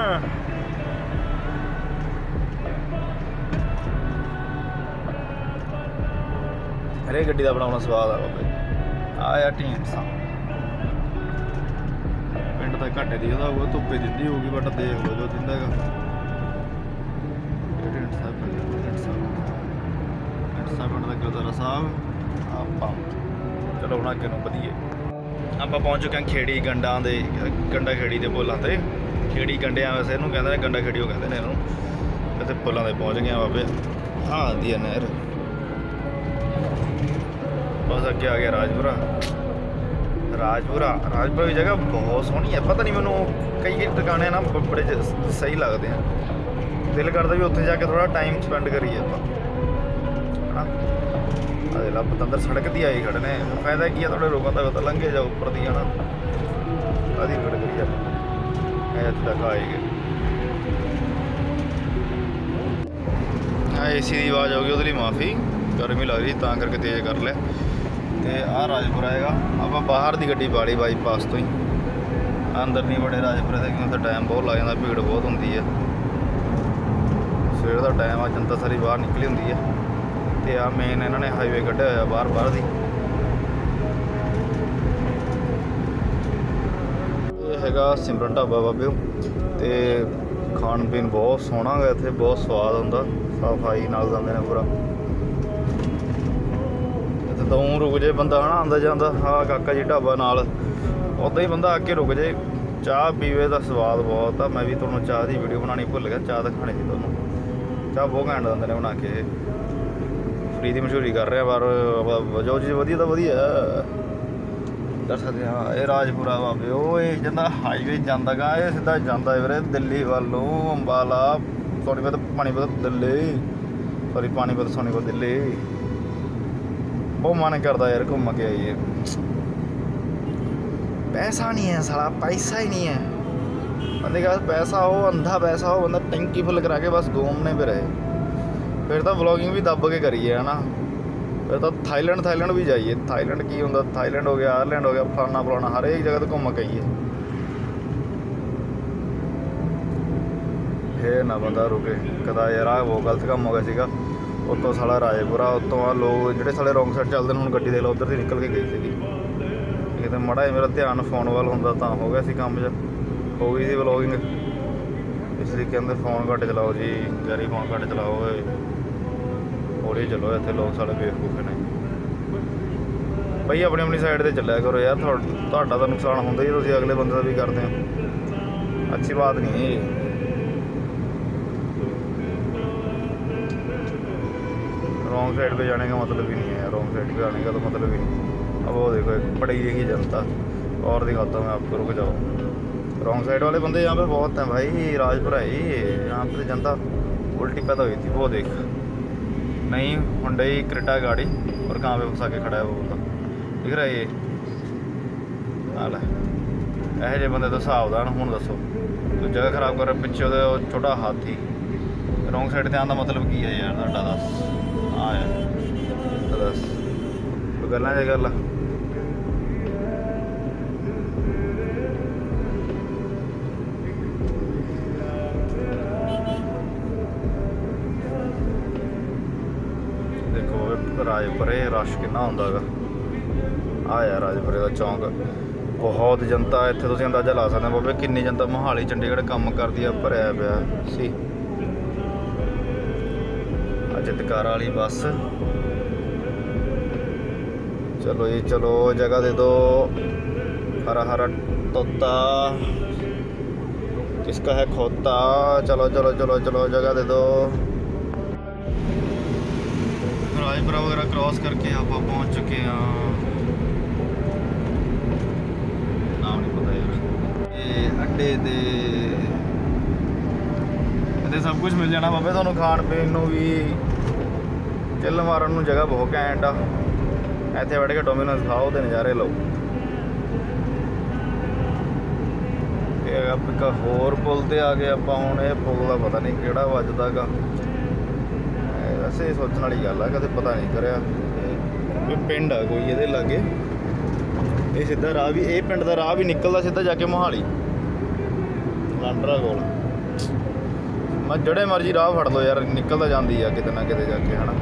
हरे गड्डी दा बनाउणा स्वाद आ बाबे। आया ढींडसा पिंड तो घाटे दी होगा, धुप्पे दिंदी होगी, बट देख लो जो दिंदा है। ढींडसा पिंड का गुरुद्वारा साहब आप चलो हम अगे बढ़िए। आप पहुँच चुके हैं खेड़ी गंडा दे, गंडा खेड़ी के पुलों से। खेड़ी गंडिया वैसे इनू कहते हैं, गंडा खेड़ी कहते हैं इन्हों। इतने पुलों से पहुँच गए बाबे, हाँ आती है नहर। बस अगे आ गया राजपुरा। राजपुरा की जगह बहुत सोहनी है, पता नहीं मैनू कई टिकाने ना बड़े सही लगते हैं, दिल करता भी उत्थे जाके थोड़ा टाइम स्पेंड करिए है ना। अगला पतंदर सड़क दी आई खड़े ने, फायदा की है थोड़े रोकों का पता लंघे जाओ उपर दी है ना, कदी खड़ करी जाए इतने तक आए गए। AC की आवाज़ होगी उधर माफ़ी, गर्मी लग रही तां करके तेज़ कर लिया। तो आ राजपुरा है, आप बाहर की गड्डी पा ली बाईपास तो ही, अंदर नहीं बड़े राजपुरे से, क्योंकि टाइम बहुत लग जाता, भीड़ बहुत होंगी है। सवेर का टाइम आ, जनता सारी बाहर निकली होंगी है। तो आ मेन इन्होंने हाईवे कढ़िया होया बाहर की। हैगा सिमरन ढाबा बाबे, तो खान पीन बहुत सोहना गा, इत्थे बहुत स्वाद होंदा, सफाई नाल जांदे ने पूरा। तो रुक जाए बंदा है ना आंदा जांदा, हाँ काका जी ढाबा नाल उदा ही बंदा आके रुक जाए, चाह पीवे का स्वाद बहुत आ। मैं भी तुहानूं चाह की वीडियो बनानी भुल गया, चाह दिखानी थी तुहानूं। चाह बहुत घैंट दिंदे ने बना के, फ्री की मशहूरी कर रहे हैं, पर जो चीज़ वधिया तो वधिया कर सकते हैं। ये राजपुरा बाबे वो जिंदा हाईवे जाता गा, ये सीधा जाता है वीरे दिल्ली वालों, अंबाला सोनीपत पानीपत दिल्ली, सॉरी पानीपत सोनीपत दिल्ली। बहुत मन करता यार घूम के आइए, पैसा नहीं है साला, पैसा ही नहीं है बंदे का। पैसा हो अंधा पैसा हो, बंदा टंकी फुल करा के बस घूमने पे रहे, फिर तो व्लॉगिंग भी दब के करिए है ना। फिर तो थाईलैंड भी जाइए। थाईलैंड की होंगे, थाईलैंड हो गया, आयरलैंड हो गया, फलाना फलाना हर एक जगह तो घूम के आइए, फिर ना बंदा रुके कदा यार आ वो गलत काम हो गया सीगा। उत्तों साला राजेपुरा, उत्तों आ लोग जोड़े साले रोंग साइड चलते हैं, हूँ गड्डी देख लो उधर से निकल के गई थी। कितने माड़ा मेरा ध्यान फोन वाल होंदा तां हो गया सी काम ज, हो गई थी व्लॉगिंग। इसलिए कहते फोन घट चलाओ जी, गैरी फोन घट चलाओ, हौली चलो, इतने लोग साले बेवकूफे ने भाई। अपनी अपनी साइड से चलिया करो यार, तुहाडा तो नुकसान होंदा ही, तुसीं अगले बंदे का भी करते हो, अच्छी बात नहीं। रॉन्ग साइड पे जाने का मतलब ही नहीं है, रॉन्ग साइड पे आने का तो मतलब ही नहीं। अब वो देखो एक पढ़ी लिखी जनता, और दिखाता हूँ मैं आपको, रुक जाओ। रॉन्ग साइड वाले बंदे यहाँ पे बहुत हैं भाई, राजपुरा ही यहाँ पे जनता उल्टी पैदा हुई थी। वो देख नहीं हुंडई क्रेटा गाड़ी, और कहाँ पे फंसा के खड़ा है वो बंदा, दिख रहा है ये हाल है। ਇਹੋ ਜਿਹੇ ਬੰਦੇ ਤੋਂ ਸਾਵਧਾਨ। ਹੁਣ ਦੱਸੋ जगह खराब कर रहे, पिछे वो छोटा हाथी रोंग साइड ध्यान का मतलब की है यार ਤੁਹਾਡਾ दस। हाँ यार दस गल्लां च गल। देखो राजपुरे रश किन्ना होंदा गा। आ यार राजपुरे का चौंक बहुत जनता इत्थे, तुसीं अंदाजा ला सकते बाबे किन्नी जनता मोहाली चंडीगढ़ काम करदी आ, भरिया पिया सी। चितकारा वाली बस। चलो जी चलो, जगह दे दो। हरा हरा तोता किसका है खोता। चलो चलो चलो चलो, जगह दे दो। राजपुरा वगैरह क्रॉस करके आप पहुंच चुके हैं। अड्डे ते सब कुछ मिल जाना बाबे तुहानूं, खाण पीण नूं भी, चिल मारन नूं जगह बहुत घैंट आ। इत्थे बैठ के डोमिनोज खाओ ते नज़ारे लो। एक होर पुल ते आ गए आपां हुण। इह पुल दा पता नहीं किहड़ा वजदा गा। वैसे सोचण वाली गल आ, कदे पता नहीं करिया। कोई पिंड आ कोई इहदे लागे। ये सीधा राह भी, ये पिंड का राह भी निकलदा सीधा जाके मोहाली लांडरा कोल। मैं जड़े मर्जी राह फड़ लो यार, निकलदा जांदी आ किते ना किते जाके, है ना।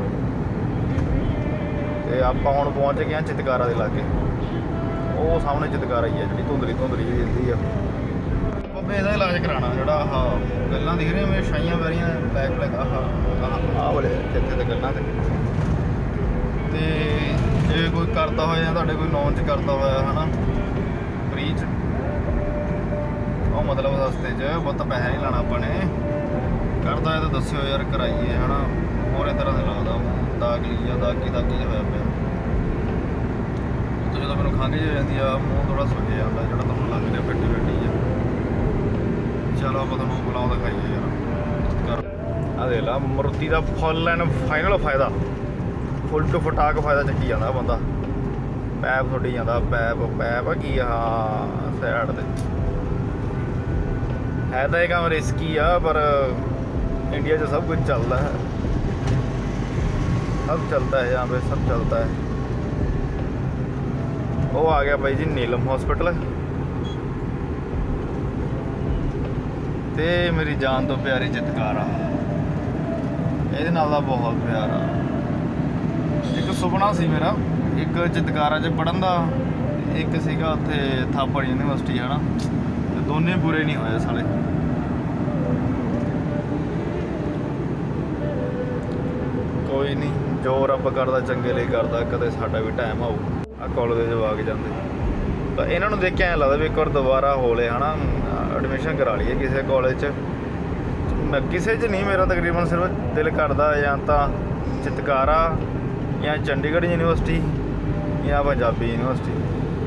ते आपां हुण पहुंच गए चितकारा दे लागे। वो सामने चितकारा ही है जी, धुंधली धुंधली जी दिखदी आ। बाबे इहदा इलाज कराना जिहड़ा आह गल्लां दिख रही मेरे छाइयां पै रहियां ब्लैक ब्लैक। आह वाले चित्ते ते गल्लां ते जे कोई करता हो या तुहाडे कोई नॉन च करता होया, है ना, फ्री च, ਉਹ मतलब सस्ते च बहुत पैसा नहीं लाना अपने। करता है तो दस्सिओ यार, कराइए, है ना। होरे तरह से लगदा दाग लिया, दागी होया पिया। तो जो मैनूं खंघ जी हो जाती है, मूँह थोड़ा सुज जाता है, जो तुहानूं लग रहा फिटी फिटी है। चलो आप तुहानूं बुलाओ दिखाइए यार। आ देख ला मारुति का फुल एंड फाइनल फायदा, फुल टू फटाक फायदा चक्की जाता बंदा। पैप थोड़ी जाता, पैप की हाँ साइड ते है तो यह काम रिस्की आ, पर इंडिया च सब कुछ चलता है, सब चलता है यहाँ पे, सब चलता है। वो आ गया भाई जी नीलम हॉस्पिटल ते मेरी जान तो प्यारी चितकारा। ये नाल दा बहुत प्यारा। एक सुपना सी मेरा, एक चितकारा च पढ़न दा, एक सीगा उत्थे थापड़ यूनीवर्सिटी, है ना। दोने बुरे नहीं होए साले। कोई नहीं, जो रब करदा चंगे लिए करदा, कदे साडा भी टाइम आऊ। आ कॉलेज जवाक जाते तो इन्हों देख के ऐ लगता भी एक बार दोबारा हो ले, है ना, एडमिशन करा लीए किसी कॉलेज च। किसी च नहीं, मेरा तकरीबन सिर्फ दिल करदा या तो चितकारा या चंडीगढ़ यूनीवर्सिटी या पंजाबी यूनीवर्सिटी।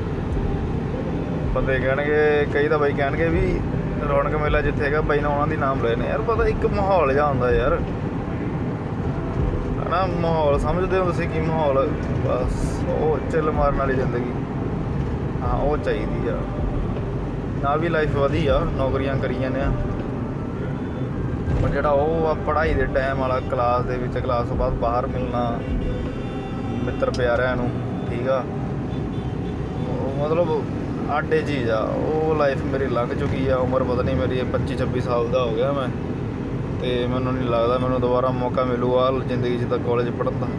बंदे कहणगे, कई तो बई कहणगे भी रौनक मेला जिथे है बई ने उन्होंने नाम लेने। यार पता एक माहौल जिहा हुंदा यार, है ना। माहौल समझते हो तुसीं की माहौल, बस वो चिल मारन वाली जिंदगी, हाँ वो चाहिए आ। ना भी लाइफ वधी आ, नौकरियां करी जाने, पर जिहड़ा वो पढ़ाई के टाइम वाला क्लास दे विच, क्लास तो बाद बाहर मिलना मित्र प्यारिਆਂ ਨੂੰ, ठीक आ, मतलब आडे चीज़ आ। वो लाइफ मेरी लंघ चुकी है। उम्र पता नहीं मेरी 25-26 साल का हो गया मैं, तो मैनू नहीं लगता मैनू दोबारा मौका मिलूगा जिंदगी च कॉलेज पढ़न का।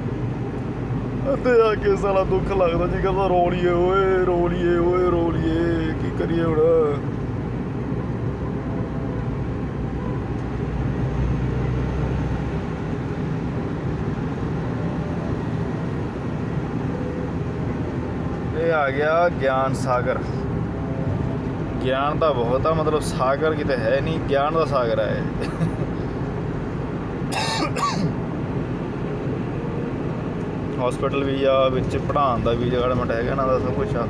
आके साला दुख लगता जी, कहता रोलिए ओए रोलिए ओए रोलिए, की करिए हुण। आ गया ज्ञान सागर। ज्ञान तो बहुत आ, मतलब सागर किते है नहीं, ज्ञान का सागर है। हॉस्पिटल भी आ, विच पढ़ाने का भी डिपार्टमेंट है, इन्हां दा सब कुछ आ।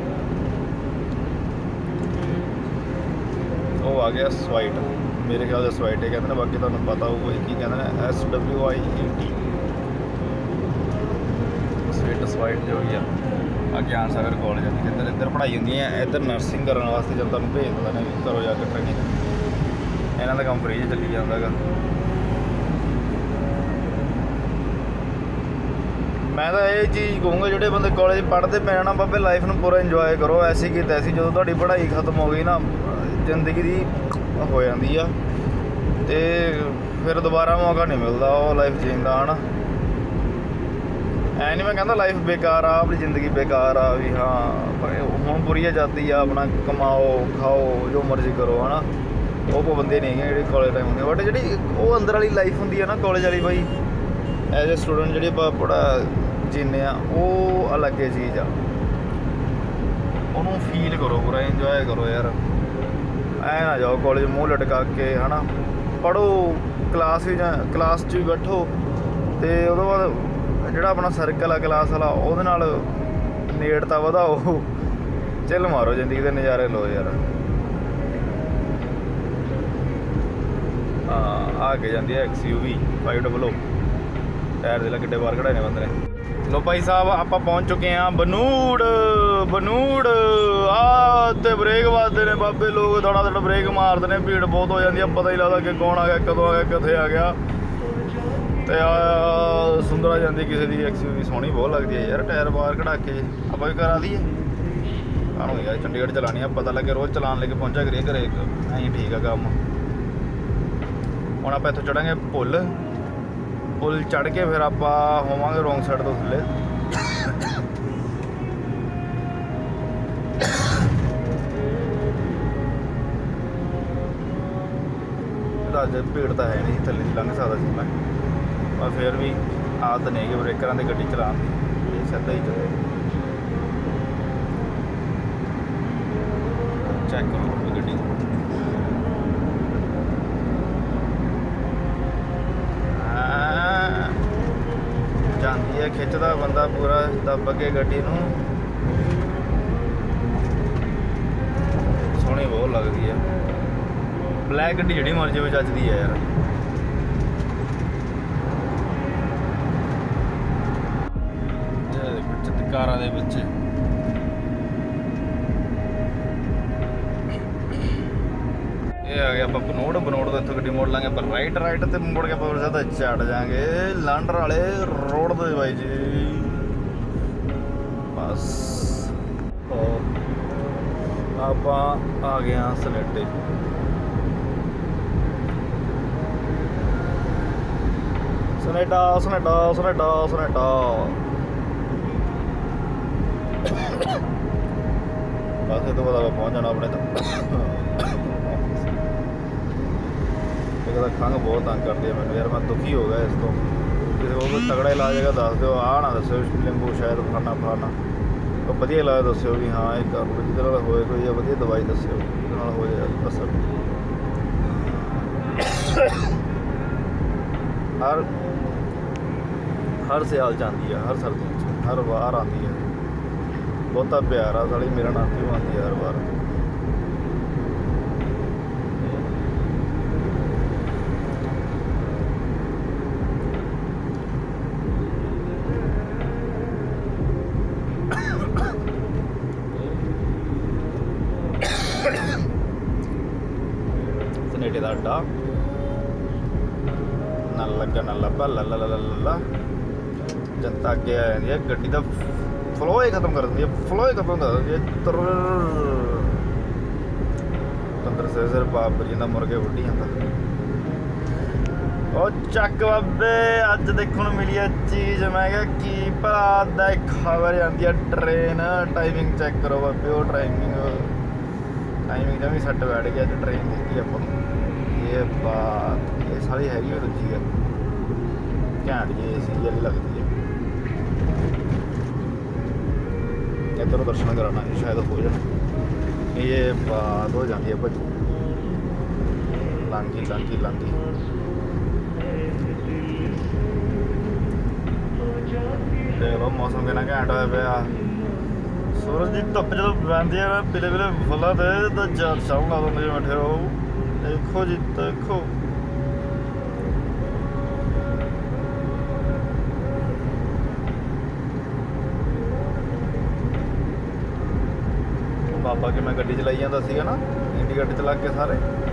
वो आ गया स्वाइट, मेरे ख्याल से स्वाइट है कहते हैं, बाकी तुहानूं पता होगा की कहते हैं, SWIT स्वीट स्वाइट जो भी आ। ਗਿਆਨ ਸਾਗਰ ਕਾਲਜ ਇੱਧਰ ਪੜ੍ਹਾਈ ਹੁੰਦੀ ਹੈ। ਇੱਧਰ ਨਰਸਿੰਗ ਕਰਨ ਵਾਸਤੇ ਜਨਤਾ ਨੂੰ ਭੇਜ ਦਿੰਦੇ ਨੇ ਵੀ ਘਰੋਂ ਜਾ ਕੇ ਟ੍ਰੇਨਿੰਗ। ਇਹਨਾਂ ਦਾ ਕੰਮ ਫ੍ਰੀ 'ਚ ਚੱਲੀ ਜਾਂਦਾ ਗਾ। ਮੈਂ ਤਾਂ ਇਹ ਚੀਜ਼ ਕਹੂੰਗਾ ਜਿਹੜੇ ਬੰਦੇ ਕਾਲਜ ਪੜ੍ਹਦੇ ਪਏ ਨਾ ਬਾਬੇ ਲਾਈਫ ਨੂੰ ਪੂਰਾ ਇੰਜੋਏ ਕਰੋ। ਐਸੀ ਕੀ ਤੈਸੀ ਜਦੋਂ ਤੁਹਾਡੀ ਪੜ੍ਹਾਈ ਖਤਮ ਹੋ ਗਈ ਨਾ ਜ਼ਿੰਦਗੀ ਦੀ ਹੋ ਜਾਂਦੀ ਆ ਅਤੇ ਫਿਰ ਦੁਬਾਰਾ ਮੌਕਾ ਨਹੀਂ ਮਿਲਦਾ ਉਹ ਲਾਈਫ ਜੀਣ ਦਾ। ਹੈ ਨਾ ਐ ਨਹੀਂ ਮੈਂ ਕਹਿੰਦਾ ਲਾਈਫ ਬੇਕਾਰ ਆ, ਆਪਣੀ ਜ਼ਿੰਦਗੀ ਬੇਕਾਰ ਆ ਵੀ ਹਾਂ ਹੁਣ ਪੂਰੀ ਆਜ਼ਾਦੀ ਆ, ਆਪਣਾ ਕਮਾਓ ਖਾਓ ਜੋ ਮਰਜ਼ੀ ਕਰੋ। ਹੈ ਨਾ ਉਹ ਪਾਬੰਦੀ ਨਹੀਂ ਹੈਗੀ ਜਿਹੜੀ ਕਾਲਜ ਟਾਈਮ ਹੁੰਦੀ। ਬਟ ਜਿਹੜੀ ਉਹ ਅੰਦਰ ਵਾਲੀ ਲਾਈਫ ਹੁੰਦੀ ਆ ਨਾ ਕਾਲਜ ਵਾਲੀ ਬਾਈ ਐਜ਼ ਏ ਸਟੂਡੈਂਟ ਜਿਹੜੀ ਆਪਾਂ ਪੜ੍ਹਾ ਜੀਂਦੇ ਆ ਉਹ ਅਲੱਗ ਹੀ ਚੀਜ਼ ਆ। ਉਹਨੂੰ ਫੀਲ ਕਰੋ ਪੂਰਾ ਇੰਜੋਏ ਕਰੋ ਯਾਰ। ਐ ਨਾ ਜਾਓ ਕਾਲਜ ਮੂੰਹ ਲਟਕਾ ਕੇ ਹੈ ਨਾ। ਪੜ੍ਹੋ ਕਲਾਸ 'ਚ ਵੀ ਬੈਠੋ ਅਤੇ ਉਹਦੇ ਬਾਅਦ ਜਿਹੜਾ ਆਪਣਾ ਸਰਕਲ ਆ ਕਲਾਸ ਵਾਲਾ ਉਹਦੇ ਨਾਲ ਨੇੜਤਾ ਵਧਾਓ, ਚਿੱਲ ਮਾਰੋ ਜ਼ਿੰਦਗੀ ਦੇ ਨਜ਼ਾਰੇ ਲਓ ਯਾਰ। ਆ ਕੇ ਜਾਂਦੀ ਹੈ XUV 500 ਟਾਇਰ ਦੇ ਕਿੱਡੇ ਬਾਹਰ ਕਢਾਏ ਨੇ ਬੰਦੇ ਨੇ। ਲੋ ਭਾਈ ਸਾਹਿਬ ਆਪਾਂ ਪਹੁੰਚ ਚੁੱਕੇ ਹਾਂ ਬਨੂੜ। ਤੇ ਬ੍ਰੇਕ ਵੱਜਦੇ ਨੇ ਬਾਬੇ, ਲੋਕ ਥੋੜਾ ਬ੍ਰੇਕ ਮਾਰਦੇ ਨੇ, ਭੀੜ ਬਹੁਤ ਹੋ ਜਾਂਦੀ ਆ, ਪਤਾ ਹੀ ਲੱਗਦਾ ਕਿ ਕੌਣ ਆ ਗਿਆ ਕਦੋਂ ਆ ਗਿਆ ਕਿੱਥੇ ਆ ਗਿਆ। ਅਤੇ ਸੁੰਦਰਾ ਜਾਂਦੀ ਕਿਸੇ ਦੀ XUV ਸੋਹਣੀ ਬਹੁਤ ਲੱਗਦੀ ਹੈ ਯਾਰ। ਟਾਇਰ ਬਾਹਰ ਕਢਾ ਕੇ ਆਪਾਂ ਵੀ ਕਰਾ ਦਈਏ ਕਾਹਨੂੰ ਯਾਰ। ਚੰਡੀਗੜ੍ਹ ਚਲਾਉਣੀ ਆ, ਪਤਾ ਲੱਗੇ ਰੋਜ਼ ਚਲਾਉਣ ਲੈ ਕੇ ਪਹੁੰਚਿਆ ਕਰੀਏ ਘਰੇ ਇੱਕ ਐਂ ਠੀਕ ਆ ਕੰਮ। ਹੁਣ ਆਪਾਂ ਇੱਥੋਂ ਚੜ੍ਹਾਂਗੇ ਪੁੱਲ ਚੜ੍ਹ ਕੇ ਫਿਰ ਆਪਾਂ ਹੋਵਾਂਗੇ ਰੋਂਗ ਸਾਈਡ ਤੋਂ ਥੱਲੇ। ਅੱਜ ਭੀੜ ਤਾਂ ਹੈ ਨਹੀਂ, ਥੱਲੇ ਦੀ ਲੰਘ ਸਕਦਾ ਸੀ ਮੈਂ, ਪਰ ਫਿਰ ਵੀ ਆਦਤ ਨਹੀਂ ਕਿ ਬ੍ਰੇਕਰਾਂ ਦੀ ਗੱਡੀ ਚਲਾਉਣ ਦੀ, ਇਹ ਸਿੱਧਾ ਹੀ ਚੱਲੇ। ਚੈੱਕ ਕਰੋ ਗੱਡੀ ਜਾਂਦੀ ਹੈ, ਖਿੱਚਦਾ ਬੰਦਾ ਪੂਰਾ ਦੱਬ ਕੇ ਗੱਡੀ ਨੂੰ, ਸੋਹਣੀ ਬਹੁਤ ਲੱਗਦੀ ਹੈ। ਬਲੈਕ ਗੱਡੀ ਜਿਹੜੀ ਮਰਜ਼ੀ ਹੋਵੇ ਜੱਚਦੀ ਹੈ ਯਾਰ। ਕਾਰਾਂ ਦੇ ਵਿੱਚ ਇਹ ਆ ਗਿਆ ਆਪਾਂ ਬਨੂੜ ਤੋਂ ਇੱਥੋਂ ਗੱਡੀ ਮੋੜ ਲਾਂਗੇ ਆਪਾਂ ਰਾਈਟ ਤੇ ਮੁੜ ਕੇ ਆਪਾਂ ਸਿੱਧਾ ਚੜ ਜਾਾਂਗੇ ਲਾਂਡਰ ਵਾਲੇ ਰੋਡ ਤੇ ਬਾਈ ਜੀ। ਬਸ ਆਪਾਂ ਆ ਗਏ ਹਾਂ ਸਲੇਟੇ। ਸੁਨੇਟਾ ਬਸ ਇਹ ਤੋਂ ਬਾਅਦ ਆਪਾਂ ਪਹੁੰਚ ਜਾਣਾ ਆਪਣੇ ਤਾਂ। ਇੱਕ ਤਾਂ ਖੰਘ ਬਹੁਤ ਤੰਗ ਕਰਦੀ ਹੈ ਮੈਨੂੰ ਯਾਰ, ਮੈਂ ਦੁਖੀ ਹੋ ਗਿਆ ਇਸ ਤੋਂ। ਕਿਸੇ ਹੋਰ ਕੋਈ ਤਗੜਾ ਇਲਾਜ ਹੈਗਾ ਦੱਸ ਦਿਓ, ਆਹ ਨਾ ਦੱਸਿਓ ਲਿੰਬੂ ਸ਼ਾਇਦ ਫਲਾਣਾ ਉਹ ਵਧੀਆ ਇਲਾਜ ਦੱਸਿਓ ਵੀ ਹਾਂ ਇਹ ਕਰ ਲਓ ਜਿਹਦੇ ਨਾਲ ਹੋਏ ਕੋਈ, ਜਾਂ ਵਧੀਆ ਦਵਾਈ ਦੱਸਿਓ ਜਿਹਦੇ ਨਾਲ ਹੋ ਜਾਏ ਅਸਰ। ਹਰ ਸਿਆਲ 'ਚ ਆਉਂਦੀ ਆ, ਹਰ ਸਰਦੀਆਂ 'ਚ, ਹਰ ਵਾਰ ਆਉਂਦੀ ਹੈ। ਬਹੁਤਾ ਪਿਆਰ ਆ ਸਾਲੀ ਮੇਰਾ ਨਾਲ ਕਿਉਂ ਆਉਂਦੀ ਹੈ ਹਰ ਵਾਰ। ਸਨੇਟੇ ਦਾ ਅੱਡਾ ਨਾ ਲੱਗਾ ਨਾ ਲੱਭਾ ਲਾ ਜਨਤਾ ਅੱਗੇ ਆ ਜਾਂਦੀ ਹੈ, ਗੱਡੀ ਦਾ ਫਲੋ ਹੀ ਖਤਮ ਕਰ ਦਿੰਦੀ ਹੈ, ਤੰਦਰ ਸਿਰ ਬਾਪ ਜੀ ਦਾ ਮੁਰਗੇ ਉੱਡੀ ਜਾਂਦਾ। ਉਹ ਚੱਕ ਬਾਬੇ ਅੱਜ ਦੇਖਣ ਨੂੰ ਮਿਲੀ ਹੈ ਚੀਜ਼, ਮੈਂ ਕਿਹਾ ਕੀ ਭਲਾ ਦਾ ਖਬਰ ਆਉਂਦੀ ਹੈ ਟ੍ਰੇਨ। ਟਾਈਮਿੰਗ ਚੈੱਕ ਕਰੋ ਬਾਬੇ, ਉਹ ਟਾਈਮਿੰਗ ਜਮੀ ਸੱਟ ਬੈਠ ਗਿਆ ਅੱਜ ਟ੍ਰੇਨ ਦੇਖੀ ਆਪਾਂ ਨੂੰ। ਇਹ ਬਾਤ ਇਹ ਸਾਰੀ ਹੈਗੀ ਉਹ ਦੂਜੀ ਗੱਲ ਘੈਂਟ ਜੀ ਏ ਸੀ ਵਾਲੀ ਲੱਗਦੀ ਹੈ। ਇੱਧਰੋਂ ਦਰਸ਼ਨ ਕਰਾਉਣਾ ਸ਼ਾਇਦ ਹੋ ਜਾਣ, ਇਹ ਬਾਤ ਹੋ ਜਾਂਦੀ ਹੈ ਭਾਜੀ। ਲਾਂਗੀ ਦੇਖ ਲਓ ਮੌਸਮ ਕਿੰਨਾ ਘੈਂਟ ਹੋਇਆ ਪਿਆ। ਸੂਰਜ ਦੀ ਧੁੱਪ ਜਦੋਂ ਪੈਂਦੀ ਹੈ ਪੀਲੇ ਫੁੱਲਾਂ ਤੇ ਤਾਂ ਚਾਰ ਸਾਹ ਲਾ ਦਿੰਦੇ ਬੈਠੇ ਰਹੋ। ਦੇਖੋ ਜੀ ਦੇਖੋ बाबा कि मैं गड्डी चलाई जाता सीगा ना, इंਡੀਕੇਟਰ चला के सारे।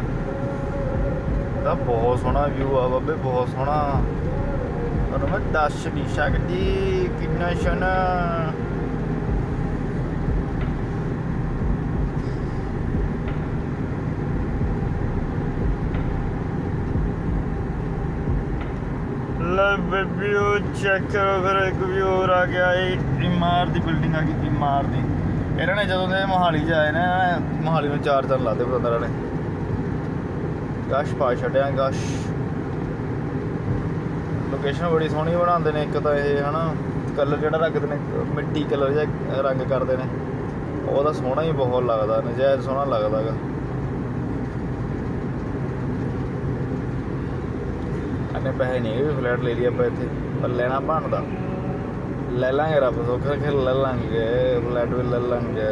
ਤਾਂ बहुत सोहना व्यू आ बाबे, बहुत सोहना। और मैं दस नहीं सकती कितना सोहना। व्यू चेक करो फिर, एक व्यू और आ गया। इमार दी बिल्डिंग आ गई, इमार दी। इन्होंने ਜਦੋਂ ਦੇ मोहाली च आए ने, मोहाली में 4 चंद लाते पतंदरा ने। गश पा छड्डिया गश। लोकेशन बड़ी सोहनी बनाते हैं। एक तो ये है ना कलर जो रखते हैं, मिट्टी कलर जिहा रंग करते हैं, वो तो सोहना ही बहुत लगता, नजायज़ सोहना लगता गा। इन्ने पैसे नहीं भी फ्लैट ले लिया ਆਪਾਂ ਇੱਥੇ, पर लेना बनता। ले लांगे रब सुख रखे, ले लांगे फ्लैट भी ले लांगे।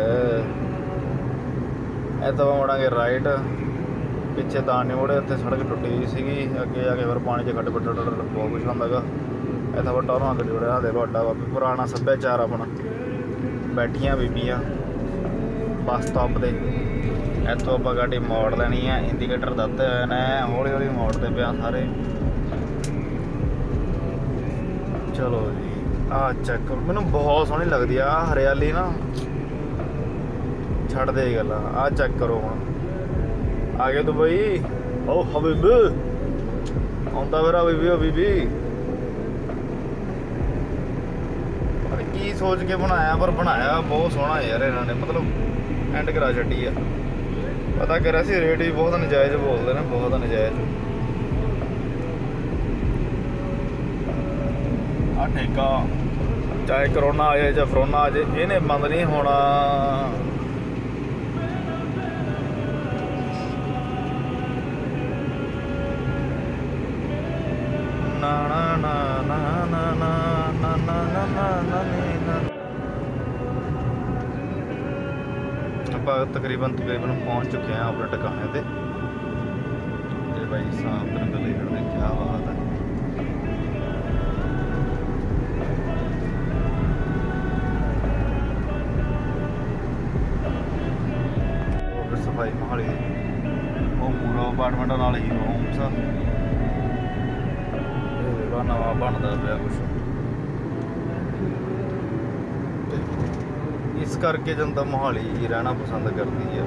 इतों मुड़ांगे राइट, पिछे दाने मुड़े, उत्ते सड़क टुटी हुई सी, अगे जाके फिर पानी च खड्ड पट्ट बहुत कुछ होंदा गा। इतों टोरों गड्डी उड़िया दे बड़ा बाबी पुराना सभ्याचार अपना। बैठियां बीबियां बस स्टॉप से। इतों आप गाड़ी मोड़ लेनी है, इंਡੀਕੇਟਰ दत्ते हुए ने, हौली हौली मोड़ते पे सारे। चलो जी आ चेक करो, मैनू बहुत सोहनी लगती आ हरियाली ना, छड़ दे गल। आ चेक करो हम आ गए दुबई। ओ हबीब आंदा फिर हबीबी, हबीबी पर की सोच के बनाया, पर बनाया बहुत सोहना यार इन्होंने, मतलब एंड करा छड्डी आ। पता करा सी रेट भी बहुत नजायज़ बोलते हैं, बहुत नजायज़। आ ठेका चाहे करोना आ जाए चाहे फरोना आ जाए, इन्हें बंद नहीं होना। ना ना ना ना ना ना ना ना ना ना ना ना। आप तकरीबन पहुंच चुके हैं अपने ठिकाने पे। ये भाई साहब गली खड़े, क्या बात है। सफाई मोहाली वो पूरा अपार्टमेंट नाल ही होम्स नवा बनता पाया कुछ, इस करके जनता मोहाली ही रहना पसंद करती है।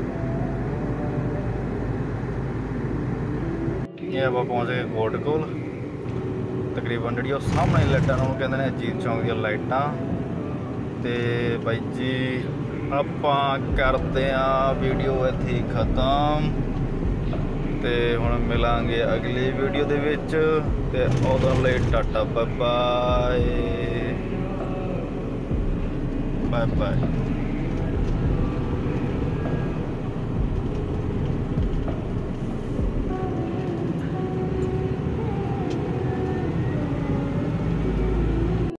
ये आप पहुँच गए कोर्ट कोल। तकरीबन जी सामने लाइटां कहते हैं अजीत चौक दी लाइटां। तो भाई जी ਆਪਾਂ करते वीडियो इत्थे खत्म, तो हुण मिलांगे अगली वीडियो दे विच। ते उदों लई tata bye bye bye bye.